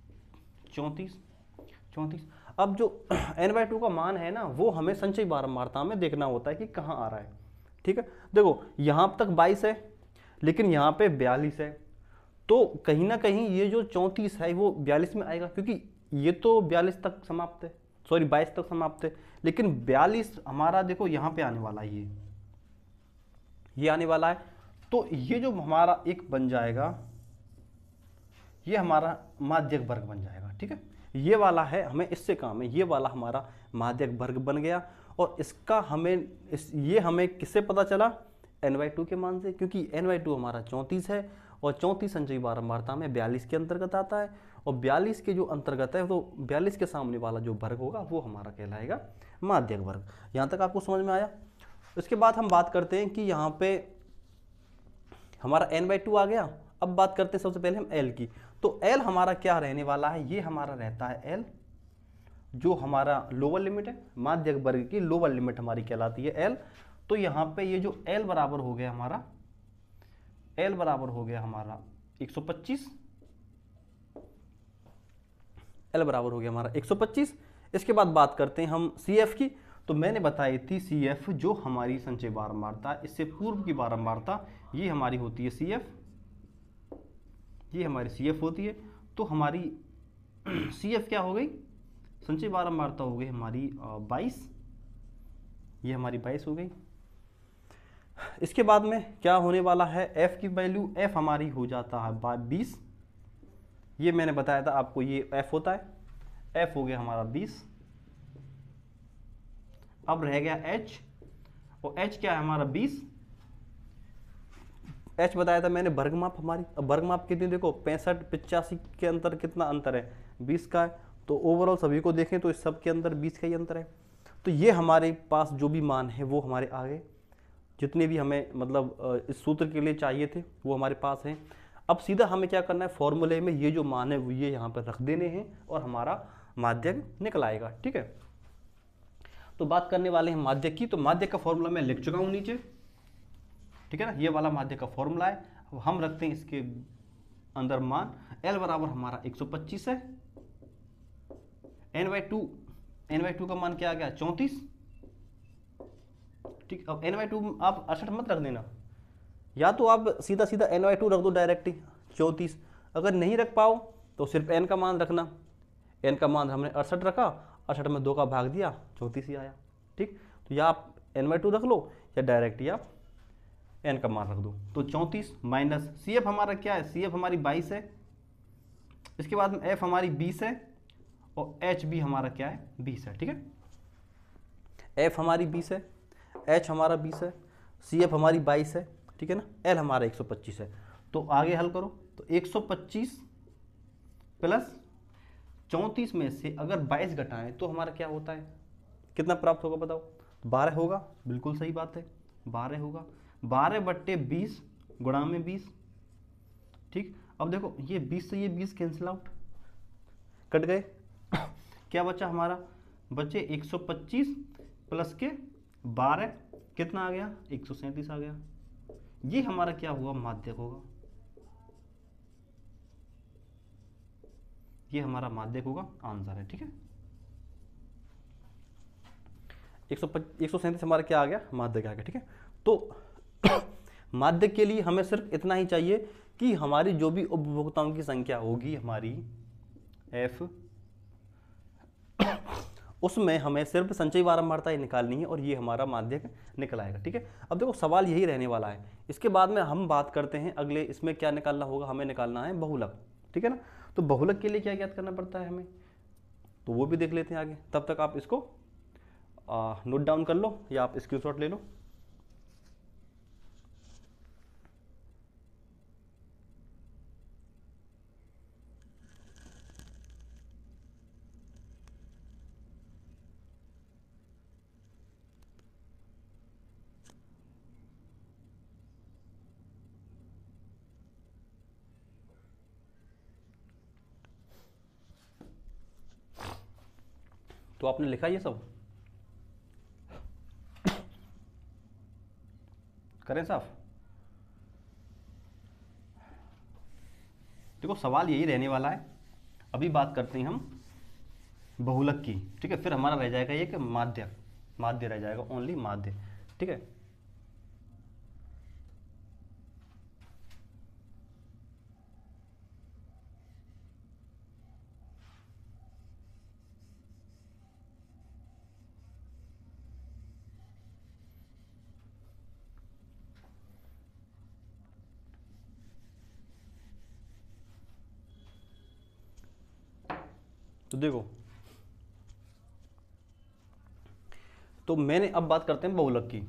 34। अब जो n/2 का मान है ना वो हमें संचयी बारंबारता में देखना होता है कि कहाँ आ रहा है, ठीक है। देखो यहाँ तक 22 है लेकिन यहाँ पे 42 है, तो कहीं ना कहीं ये जो 34 है वो 42 में आएगा, क्योंकि ये तो 42 तक समाप्त है, सॉरी 22 तक समाप्त है, लेकिन 42 हमारा देखो यहाँ पे आने वाला है, ये आने वाला है। तो ये जो हमारा एक बन जाएगा ये हमारा माध्यक वर्ग बन जाएगा, ठीक है। ये वाला है हमें इससे काम है, ये वाला हमारा माध्यक वर्ग बन गया। और इसका ये हमें किससे पता चला, n/2 के मान से, क्योंकि n/2 हमारा 34 है और 34 संचयी बारंबारता में 42 के अंतर्गत आता है, और 42 के जो अंतर्गत है तो 42 के सामने वाला जो वर्ग होगा वो हमारा कहलाएगा माध्यक वर्ग। यहाँ तक आपको समझ में आया। उसके बाद हम बात करते हैं कि यहाँ पे हमारा n/2 आ गया। अब बात करते हैं सबसे पहले हम l की। तो l हमारा क्या रहने वाला है, ये हमारा रहता है l जो हमारा लोअर लिमिट है, माध्यक वर्ग की लोअर लिमिट हमारी कहलाती है l। तो यहाँ पे ये जो l बराबर हो गया हमारा, l बराबर हो गया हमारा 125, l बराबर हो गया हमारा 125। इसके बाद बात करते हैं हम CF की। तो मैंने बताई थी CF जो हमारी संचयी बारंबारता, इससे पूर्व की बारंबारता, ये हमारी होती है CF, ये हमारी CF होती है। तो हमारी CF क्या हो गई, संचयी बारंबारता हो गई हमारी 22, ये हमारी 22 हो गई। इसके बाद में क्या होने वाला है, F की वैल्यू, F हमारी हो जाता है 20, ये मैंने बताया था आपको, ये F होता है, F हो गया हमारा 20। अब रह गया H, और H क्या है हमारा 20, H बताया था मैंने वर्गमाप हमारी। अब वर्गमाप कितनी देखो 65 85 के अंतर कितना अंतर है, 20 का है। तो ओवरऑल सभी को देखें तो इस सब के अंदर 20 का ही अंतर है। तो ये हमारे पास जो भी मान है वो हमारे आ गए, जितने भी हमें मतलब इस सूत्र के लिए चाहिए थे वो हमारे पास हैं। अब सीधा हमें क्या करना है, फॉर्मूले में ये जो मान है वो ये यहाँ पर रख देने हैं और हमारा माध्यक निकल आएगा, ठीक है। तो बात करने वाले हैं माध्यक की। तो माध्यक का फॉर्मूला मैं लिख चुका हूँ नीचे, ठीक है ना, ये वाला माध्य का फॉर्मूला है। अब हम रखते हैं इसके अंदर मान, L बराबर हमारा 125 है, n/2 का मान क्या आ गया 34। ठीक, अब n/2 आप 68 मत रख देना, या तो आप सीधा सीधा n/2 रख दो डायरेक्ट ही 34, अगर नहीं रख पाओ तो सिर्फ n का मान रखना। n का मान हमने 68 रखा, 68 में 2 का भाग दिया, 34 ही आया। ठीक, तो या आप n/2 रख लो या डायरेक्ट ही आप n का मान रख दो। तो 34 माइनस CF हमारा क्या है, CF हमारी 22 है, इसके बाद में F हमारी 20 है और H भी हमारा क्या है 20 है। ठीक है, F हमारी 20 है, H हमारा 20 है, CF हमारी 22 है, ठीक है ना, L हमारा 125 है। तो आगे हल करो, तो 125 प्लस 34 में से अगर 22 घटाएं तो हमारा क्या होता है, कितना प्राप्त होगा बताओ, 12 होगा। बिल्कुल सही बात है, 12 होगा, 12/20 गुणा में 20। ठीक, अब देखो ये 20 से ये 20 कैंसिल आउट, कट गए क्या बचा हमारा, बचे 125 प्लस के 12, कितना आ गया 137 आ गया। ये हमारा क्या हुआ, माध्यक होगा, ये हमारा माध्यक होगा, आंसर है। ठीक है, 137 हमारा क्या आ गया, माध्यक आ गया। ठीक है, तो माध्यक के लिए हमें सिर्फ इतना ही चाहिए कि हमारी जो भी उपभोक्ताओं की संख्या होगी हमारी F, उसमें हमें सिर्फ संचयी बारंबारता ही निकालनी है और ये हमारा माध्यक निकल आएगा। ठीक है, अब देखो सवाल यही रहने वाला है। इसके बाद में हम बात करते हैं अगले, इसमें क्या निकालना होगा, हमें निकालना है बहुलक। ठीक है ना, तो बहुलक के लिए क्या ज्ञात करना पड़ता है हमें, तो वो भी देख लेते हैं आगे। तब तक आप इसको नोट डाउन कर लो या आप स्क्रीनशॉट ले लो। तो आपने लिखा ये सब, करें साफ। देखो सवाल यही रहने वाला है। अभी बात करते हैं हम बहुलक की। ठीक है, फिर हमारा रह जाएगा ये कि माध्य रह जाएगा, ओनली माध्य। ठीक है, तो देखो, तो मैंने अब बात करते हैं बहुलक की।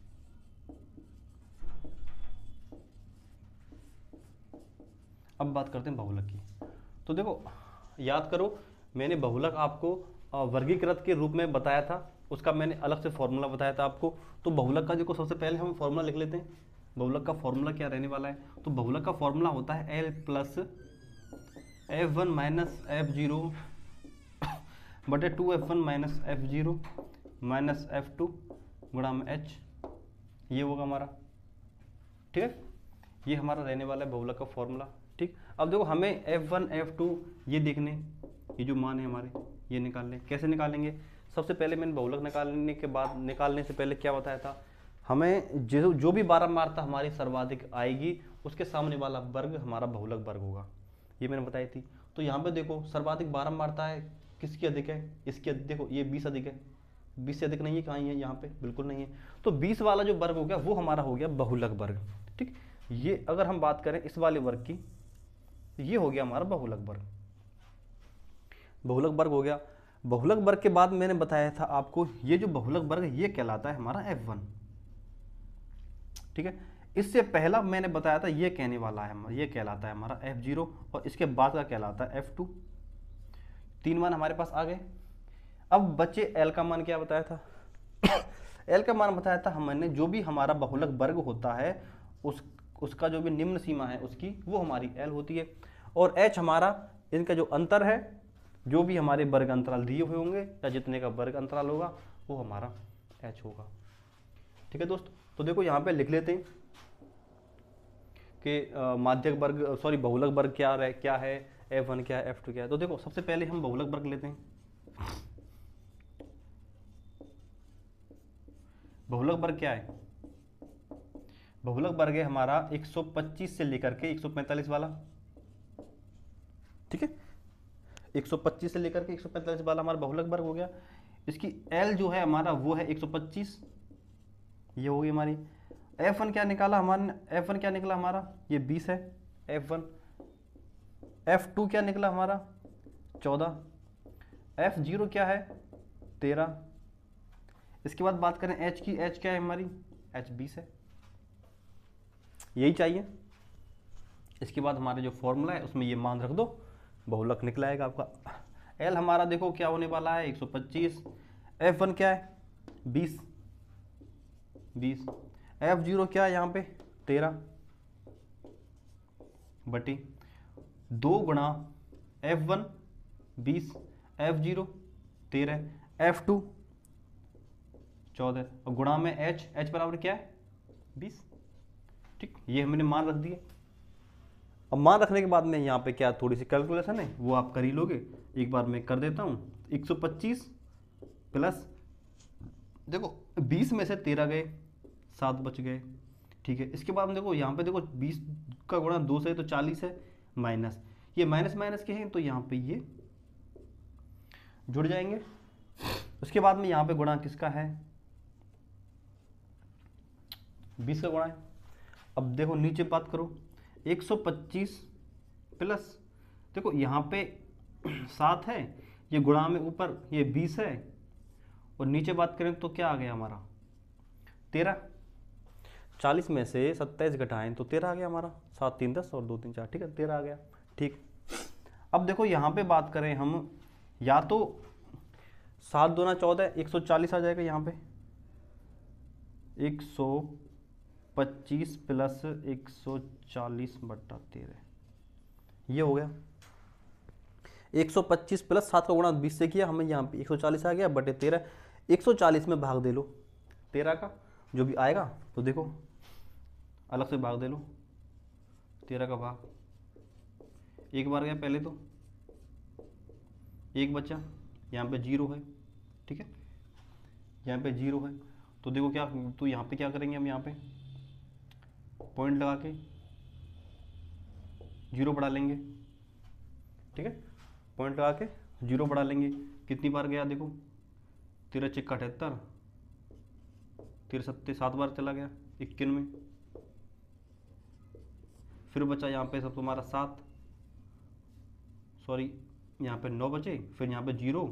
अब बात करते हैं बहुलक की। तो देखो याद करो, मैंने बहुलक आपको वर्गीकृत के रूप में बताया था, उसका मैंने अलग से फॉर्मूला बताया था आपको। तो बहुलक का देखो सबसे पहले हम फॉर्मूला लिख लेते हैं। बहुलक का फॉर्मूला क्या रहने वाला है, तो बहुलक का फॉर्मूला होता है L plus F1 minus F0 बटे 2F1 minus F0 minus F2 गुणा में H, ये होगा हमारा। ठीक है, ये हमारा रहने वाला है बहुलक का फॉर्मूला। ठीक, अब देखो हमें F1 F2 ये देखने, ये जो मान है हमारे ये निकालने, कैसे निकालेंगे। सबसे पहले मैंने बहुलक निकालने से पहले क्या बताया था, हमें जो भी बारंबारता हमारी सर्वाधिक आएगी उसके सामने वाला वर्ग हमारा बहुलक वर्ग होगा, ये मैंने बताई थी। तो यहाँ पे देखो सर्वाधिक बारंबारता है, किसकी अधिक है, इसकी अधिक। देखो ये 20 अधिक है, 20 से अधिक नहीं है, कहाँ है यहाँ पे, बिल्कुल नहीं है। तो 20 वाला जो वर्ग हो गया वो हमारा हो गया बहुलक वर्ग। ठीक, ये अगर हम बात करें इस वाले वर्ग की, ये हो गया हमारा बहुलक वर्ग। बहुलक वर्ग हो गया। बहुलक वर्ग के बाद मैंने बताया था आपको, ये जो बहुलक वर्ग ये कहलाता है हमारा F1। ठीक है, इससे पहला मैंने बताया था ये कहने वाला है, ये कहलाता है हमारा F0 और इसके बाद का कहलाता है F2। 3 मान हमारे पास आ गए। अब बच्चे L का मान क्या बताया था L का मान बताया था हमने, जो भी हमारा बहुलक वर्ग होता है उसका जो भी निम्न सीमा है उसकी, वो हमारी L होती है। और H हमारा इनका जो अंतर है, जो भी हमारे वर्ग अंतराल दिए हुए होंगे या जितने का वर्ग अंतराल होगा वो हमारा H होगा। ठीक है दोस्त, तो देखो यहाँ पे लिख लेते हैं कि माध्यक वर्ग सॉरी बहुलक वर्ग क्या है, F1 क्या है, F2 क्या है। तो देखो सबसे पहले हम बहुलक वर्ग लेते हैं। बहुलक वर्ग क्या है? बहुलक वर्ग है हमारा 125 से लेकर के 145 वाला, ठीक है। 125 से लेकर के 145 वाला हमारा बहुलक वर्ग हो गया। इसकी L जो है हमारा वो है 125, ये होगी हमारी। F1 क्या निकाला हमारा, ये 20 है F1। F2 क्या निकला हमारा 14। F0 क्या है 13। इसके बाद बात करें H की, H क्या है हमारी, H 20 है, यही चाहिए। इसके बाद हमारा जो फॉर्मूला है उसमें ये मान रख दो, बहुलक निकला आएगा आपका। L हमारा देखो क्या होने वाला है 125, F1 क्या है 20, F0 क्या है यहाँ पे 13 बटी 2 गुणा F1 20, F0 13, F2 14 और गुणा में H बराबर क्या है 20, ठीक। ये हमने मान रख दिए। अब मान रखने के बाद में यहाँ पे क्या थोड़ी सी कैलकुलेशन है वो आप कर ही लोगे, एक बार मैं कर देता हूँ। 125 प्लस देखो 20 में से 13 गए, 7 बच गए, ठीक है। इसके बाद देखो यहाँ पे देखो 20 का गुणा 2 से तो 40 है, माइनस ये माइनस माइनस के हैं तो यहाँ पे ये जुड़ जाएंगे। उसके बाद में यहाँ पे गुणा किसका है 20 का गुणा है। अब देखो नीचे बात करो 125 प्लस देखो यहाँ पे 7 है, ये गुणा में ऊपर ये 20 है और नीचे बात करें तो क्या आ गया हमारा 13। 40 में से 27 घटाएं तो 13 आ गया हमारा, 7 3 10 और 2 3 4, ठीक है 13 आ गया, ठीक। अब देखो यहाँ पे बात करें हम, या तो 7 दूना 14 140 आ जाएगा यहाँ पे, 125 प्लस 140 बट्टा 13, ये हो गया। 125 प्लस 7 का गुणा 20 से किया, हमें यहाँ पे 140 आ गया बटे 13। 140 में भाग दे लो 13 का, जो भी आएगा तो देखो अलग से भाग दे लो 13 का भाग, एक बार गया पहले तो एक बच्चा, यहाँ पे 0 है, ठीक है, यहाँ पे 0 है। तो देखो क्या, तो यहाँ पे क्या करेंगे हम, यहाँ पे पॉइंट लगा के 0 बढ़ा लेंगे, ठीक है, पॉइंट लगा के 0 बढ़ा लेंगे। कितनी बार गया देखो 13 चिक्का 78, 13 सत्ते 7 बार चला गया 91 में, फिर बचा यहाँ पे सब तुम्हारा 7, सॉरी यहाँ पे 9 बचे, फिर यहाँ पे 0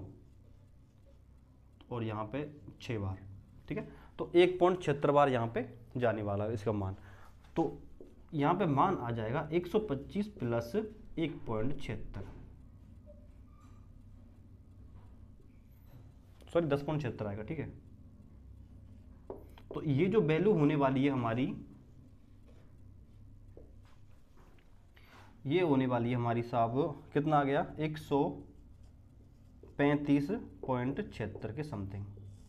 और यहाँ पे 6 बार, ठीक है। तो 1.76 बार यहाँ पे जाने वाला है इसका मान। तो यहाँ पे मान आ जाएगा 125 प्लस 1.76, सॉरी 10.76 आएगा, ठीक है। तो ये जो वैल्यू होने वाली है हमारी, ये होने वाली है हमारी साहब, कितना आ गया 135.76 के समथिंग,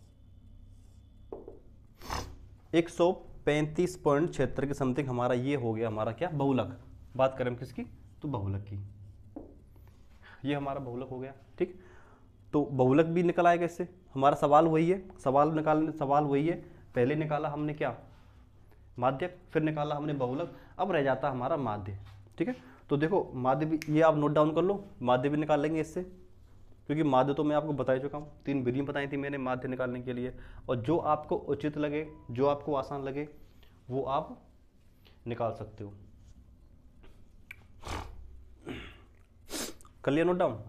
135.76 के समथिंग हमारा ये हो गया हमारा क्या बहुलक। बात करें किसकी, तो बहुलक की, ये हमारा बहुलक हो गया, ठीक। तो बहुलक भी निकल आएगा इससे। हमारा सवाल वही है, सवाल वही है, पहले निकाला हमने क्या माध्यक, फिर निकाला हमने बहुलक, अब रह जाता हमारा माध्य, ठीक है। तो देखो माध्य भी, ये आप नोट डाउन कर लो, माध्य भी निकाल लेंगे इससे, क्योंकि माध्य तो मैं आपको बता ही चुका हूँ, 3 विधियाँ बताई थी मैंने माध्य निकालने के लिए, और जो आपको उचित लगे, जो आपको आसान लगे वो आप निकाल सकते हो। कर लिया नोट डाउन।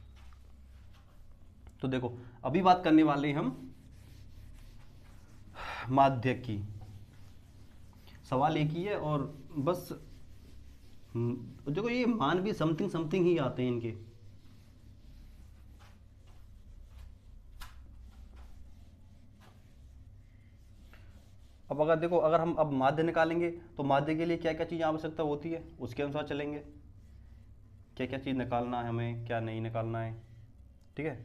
तो देखो अभी बात करने वाले हैं हम माध्य की। सवाल एक ही है और बस देखो ये मान भी समथिंग समथिंग ही आते हैं इनके। अब अगर देखो, अगर हम अब माध्य निकालेंगे तो माध्य के लिए क्या क्या चीज़ आवश्यकता होती है उसके अनुसार चलेंगे, क्या क्या चीज़ निकालना है हमें, क्या नहीं निकालना है, ठीक है।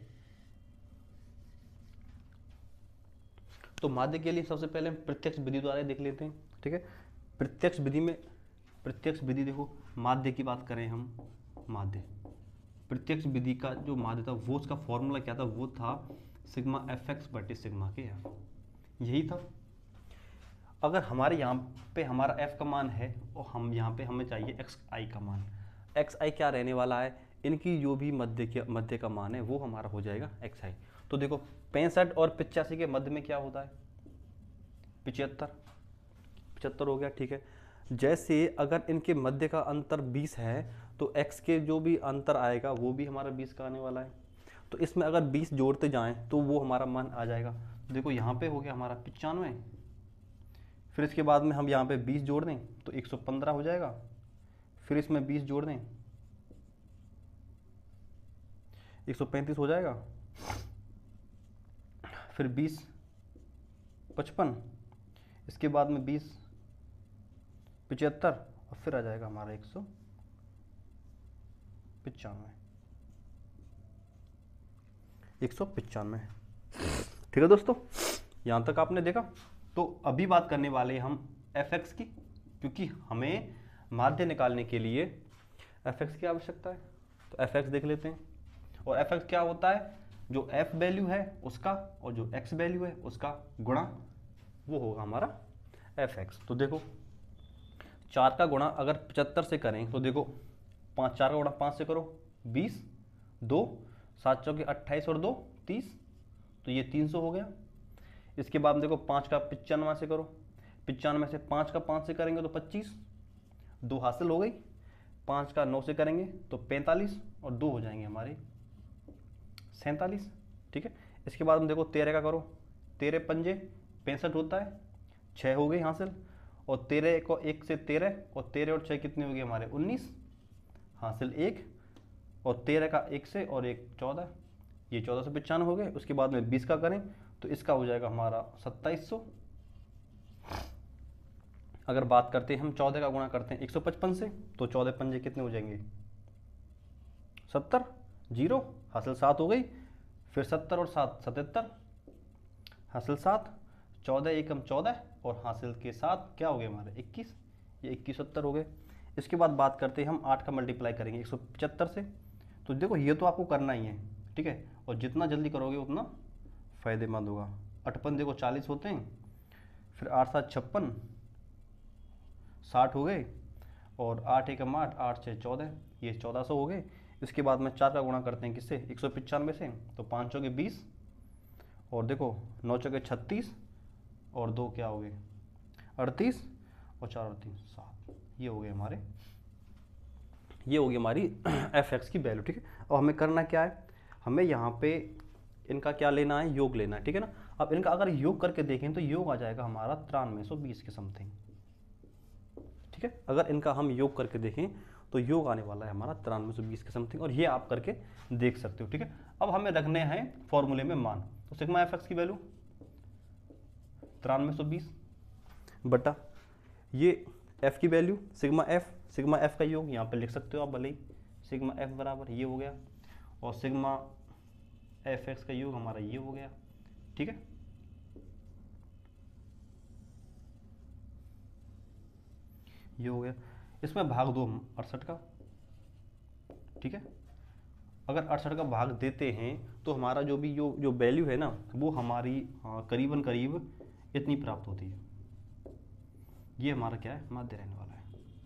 तो माध्य के लिए सबसे पहले हम प्रत्यक्ष विधि द्वारा देख लेते हैं, ठीक है। प्रत्यक्ष विधि में प्रत्यक्ष विधि, देखो माध्य की बात करें हम, माध्य प्रत्यक्ष विधि का जो माध्य था वो उसका फॉर्मूला क्या था, वो था सिग्मा एफ एक्स बटे सिग्मा के एफ, यही था। अगर हमारे यहाँ पे हमारा f का मान है और हम यहाँ पे हमें चाहिए xi का मान, xi क्या रहने वाला है, इनकी जो भी मध्य का मान है वो हमारा हो जाएगा xi। तो देखो 65 और 85 के मध्य में क्या होता है, 75 हो गया, ठीक है। जैसे अगर इनके मध्य का अंतर 20 है तो x के जो भी अंतर आएगा वो भी हमारा 20 का आने वाला है। तो इसमें अगर 20 जोड़ते जाएं तो वो हमारा मान आ जाएगा। देखो यहाँ पे हो गया हमारा 95, फिर इसके बाद में हम यहाँ पे 20 जोड़ दें तो 115 हो जाएगा, फिर इसमें 20 जोड़ दें 135 हो जाएगा, फिर 20 55, इसके बाद में 20 75 और फिर आ जाएगा हमारा 195। ठीक है दोस्तों, यहाँ तक आपने देखा। तो अभी बात करने वाले हम fx की, क्योंकि हमें माध्य निकालने के लिए fx की आवश्यकता है। तो fx देख लेते हैं। और fx क्या होता है, जो f वैल्यू है उसका और जो x वैल्यू है उसका गुणा, वो होगा हमारा fx। तो देखो 4 का गुणा अगर 75 से करें तो देखो 4 का गुणा 5 से करो 20, 2 7 चौके 28 और 2 30, तो ये 300 हो गया। इसके बाद देखो 5 का 95 से करो, 95 से 5 का 5 से करेंगे तो 25, 2 हासिल हो गई। 5 का 9 से करेंगे तो 45 और 2 हो जाएंगे हमारे 47। ठीक है। इसके बाद हम देखो 13 का करो, 13 पंजे 65 होता है, 6 हो गई हासिल। और 13 को 1 से 13 और 13 और 6 कितने हो गए हमारे 19 हासिल 1, और 13 का 1 से और 1 14, ये 14 से 95 हो गए। उसके बाद में 20 का करें तो इसका हो जाएगा हमारा 2700। अगर बात करते हैं हम 14 का गुणा करते हैं 155 से तो 14 पंजे कितने हो जाएंगे 70, 0 हासिल 7 हो गई। फिर 70 और 7 77 हासिल 7, 14 एकम 14 और हासिल के 7 क्या हो गए हमारे 21, ये 2170 हो गए। इसके बाद बात करते हैं हम 8 का मल्टीप्लाई करेंगे 175 से। तो देखो ये तो आपको करना ही है, ठीक है, और जितना जल्दी करोगे उतना फ़ायदेमंद होगा। 58 देखो 40 होते हैं, फिर 8 7 56 60 हो गए, और 8 एकम 8 8 6 14, ये 1400 हो गए। इसके बाद में 4 का गुणा करते हैं किससे 195 से, तो 5 चौके 20 और देखो 9 चौके 36 और 2 क्या हो गए 38 और 4 और 3 7, ये हो गए हमारे, ये होगी हमारी एफ एक्स की वैल्यू। ठीक है। और हमें करना क्या है, हमें यहाँ पे इनका क्या लेना है, योग लेना है। ठीक है ना। अब इनका अगर योग करके देखें तो योग आ जाएगा हमारा 9320 के समथिंग। ठीक है। अगर इनका हम योग करके देखें तो योग आने वाला है हमारा 9320 के समथिंग, और ये आप करके देख सकते हो। ठीक है। अब हमें रखने हैं फॉर्मूले में मान, तो सिग्मा एफ एक्स की वैल्यू 9320 बटा ये एफ की वैल्यू सिग्मा एफ का योग यहाँ पे लिख सकते हो आप भले ही, सिग्मा एफ बराबर ये हो गया, और सिग्मा एफ एक्स का योग हमारा ये हो गया। ठीक है। ये हो गया, इसमें भाग दो हम 68 का। ठीक है। अगर 68 का भाग देते हैं तो हमारा जो भी जो वैल्यू है ना वो हमारी करीबन करीब इतनी प्राप्त होती है। ये हमारा क्या है, माध्य रहने वाला है।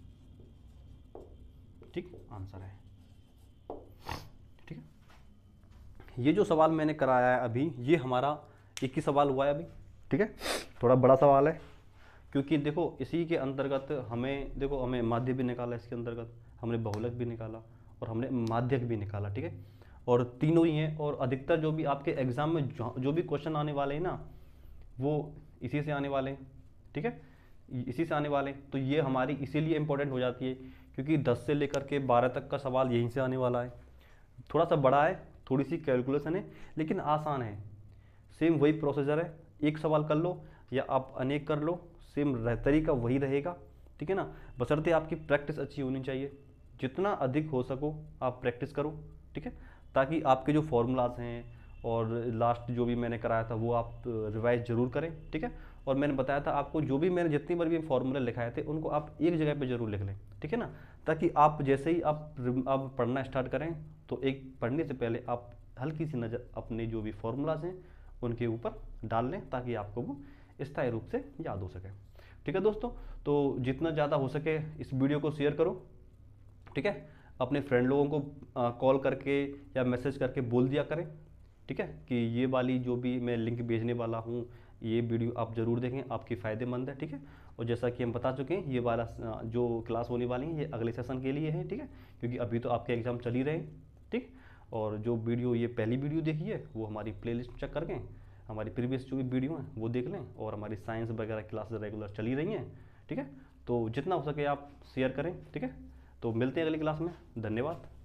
ठीक, आंसर है। ठीक है। ये जो सवाल मैंने कराया है अभी, ये हमारा एक ही सवाल हुआ है अभी। ठीक है। थोड़ा बड़ा सवाल है, क्योंकि देखो इसी के अंतर्गत हमें, देखो हमें माध्यक भी निकाला, इसके अंतर्गत हमने बहुलक भी निकाला और हमने माध्यक भी निकाला। ठीक है। और तीनों ही हैं, और अधिकतर जो भी आपके एग्जाम में जो भी क्वेश्चन आने वाले हैं ना वो इसी से आने वाले हैं। ठीक है, इसी से आने वाले हैं। तो ये हमारी इसीलिए इंपॉर्टेंट हो जाती है क्योंकि 10 से लेकर के 12 तक का सवाल यहीं से आने वाला है। थोड़ा सा बड़ा है, थोड़ी सी कैलकुलेशन है, लेकिन आसान है। सेम वही प्रोसीजर है, एक सवाल कर लो या आप अनेक कर लो, सेम तरीका वही रहेगा। ठीक है ना। बशर्ते आपकी प्रैक्टिस अच्छी होनी चाहिए, जितना अधिक हो सको आप प्रैक्टिस करो। ठीक है। ताकि आपके जो फॉर्मूलाज हैं और लास्ट जो भी मैंने कराया था वो आप रिवाइज जरूर करें, ठीक है। और मैंने बताया था आपको, जो भी मैंने जितनी बार भी फॉर्मूले लिखाए थे उनको आप एक जगह पे जरूर लिख लें, ठीक है ना, ताकि आप जैसे ही आप पढ़ना स्टार्ट करें तो एक पढ़ने से पहले आप हल्की सी नज़र अपने जो भी फॉर्मूलाज हैं उनके ऊपर डाल लें, ताकि आपको वो स्थायी रूप से याद हो सके, ठीक है दोस्तों। तो जितना ज़्यादा हो सके इस वीडियो को शेयर करो, ठीक है। अपने फ्रेंड लोगों को कॉल करके या मैसेज करके बोल दिया करें, ठीक है, कि ये वाली जो भी मैं लिंक भेजने वाला हूँ ये वीडियो आप ज़रूर देखें, आपकी फ़ायदेमंद है, ठीक है। और जैसा कि हम बता चुके हैं ये वाला जो क्लास होने वाली है ये अगले सेशन के लिए है, ठीक है, क्योंकि अभी तो आपके एग्ज़ाम चल ही रहे हैं, ठीक। और जो वीडियो ये पहली वीडियो देखी है वो हमारी प्लेलिस्ट चेक करके हमारी प्रीवियस जो भी वीडियो हैं वो देख लें, और हमारी साइंस वगैरह क्लासेस रेगुलर चली रही हैं, ठीक है। तो जितना हो सके आप शेयर करें, ठीक है। तो मिलते हैं अगली क्लास में, धन्यवाद।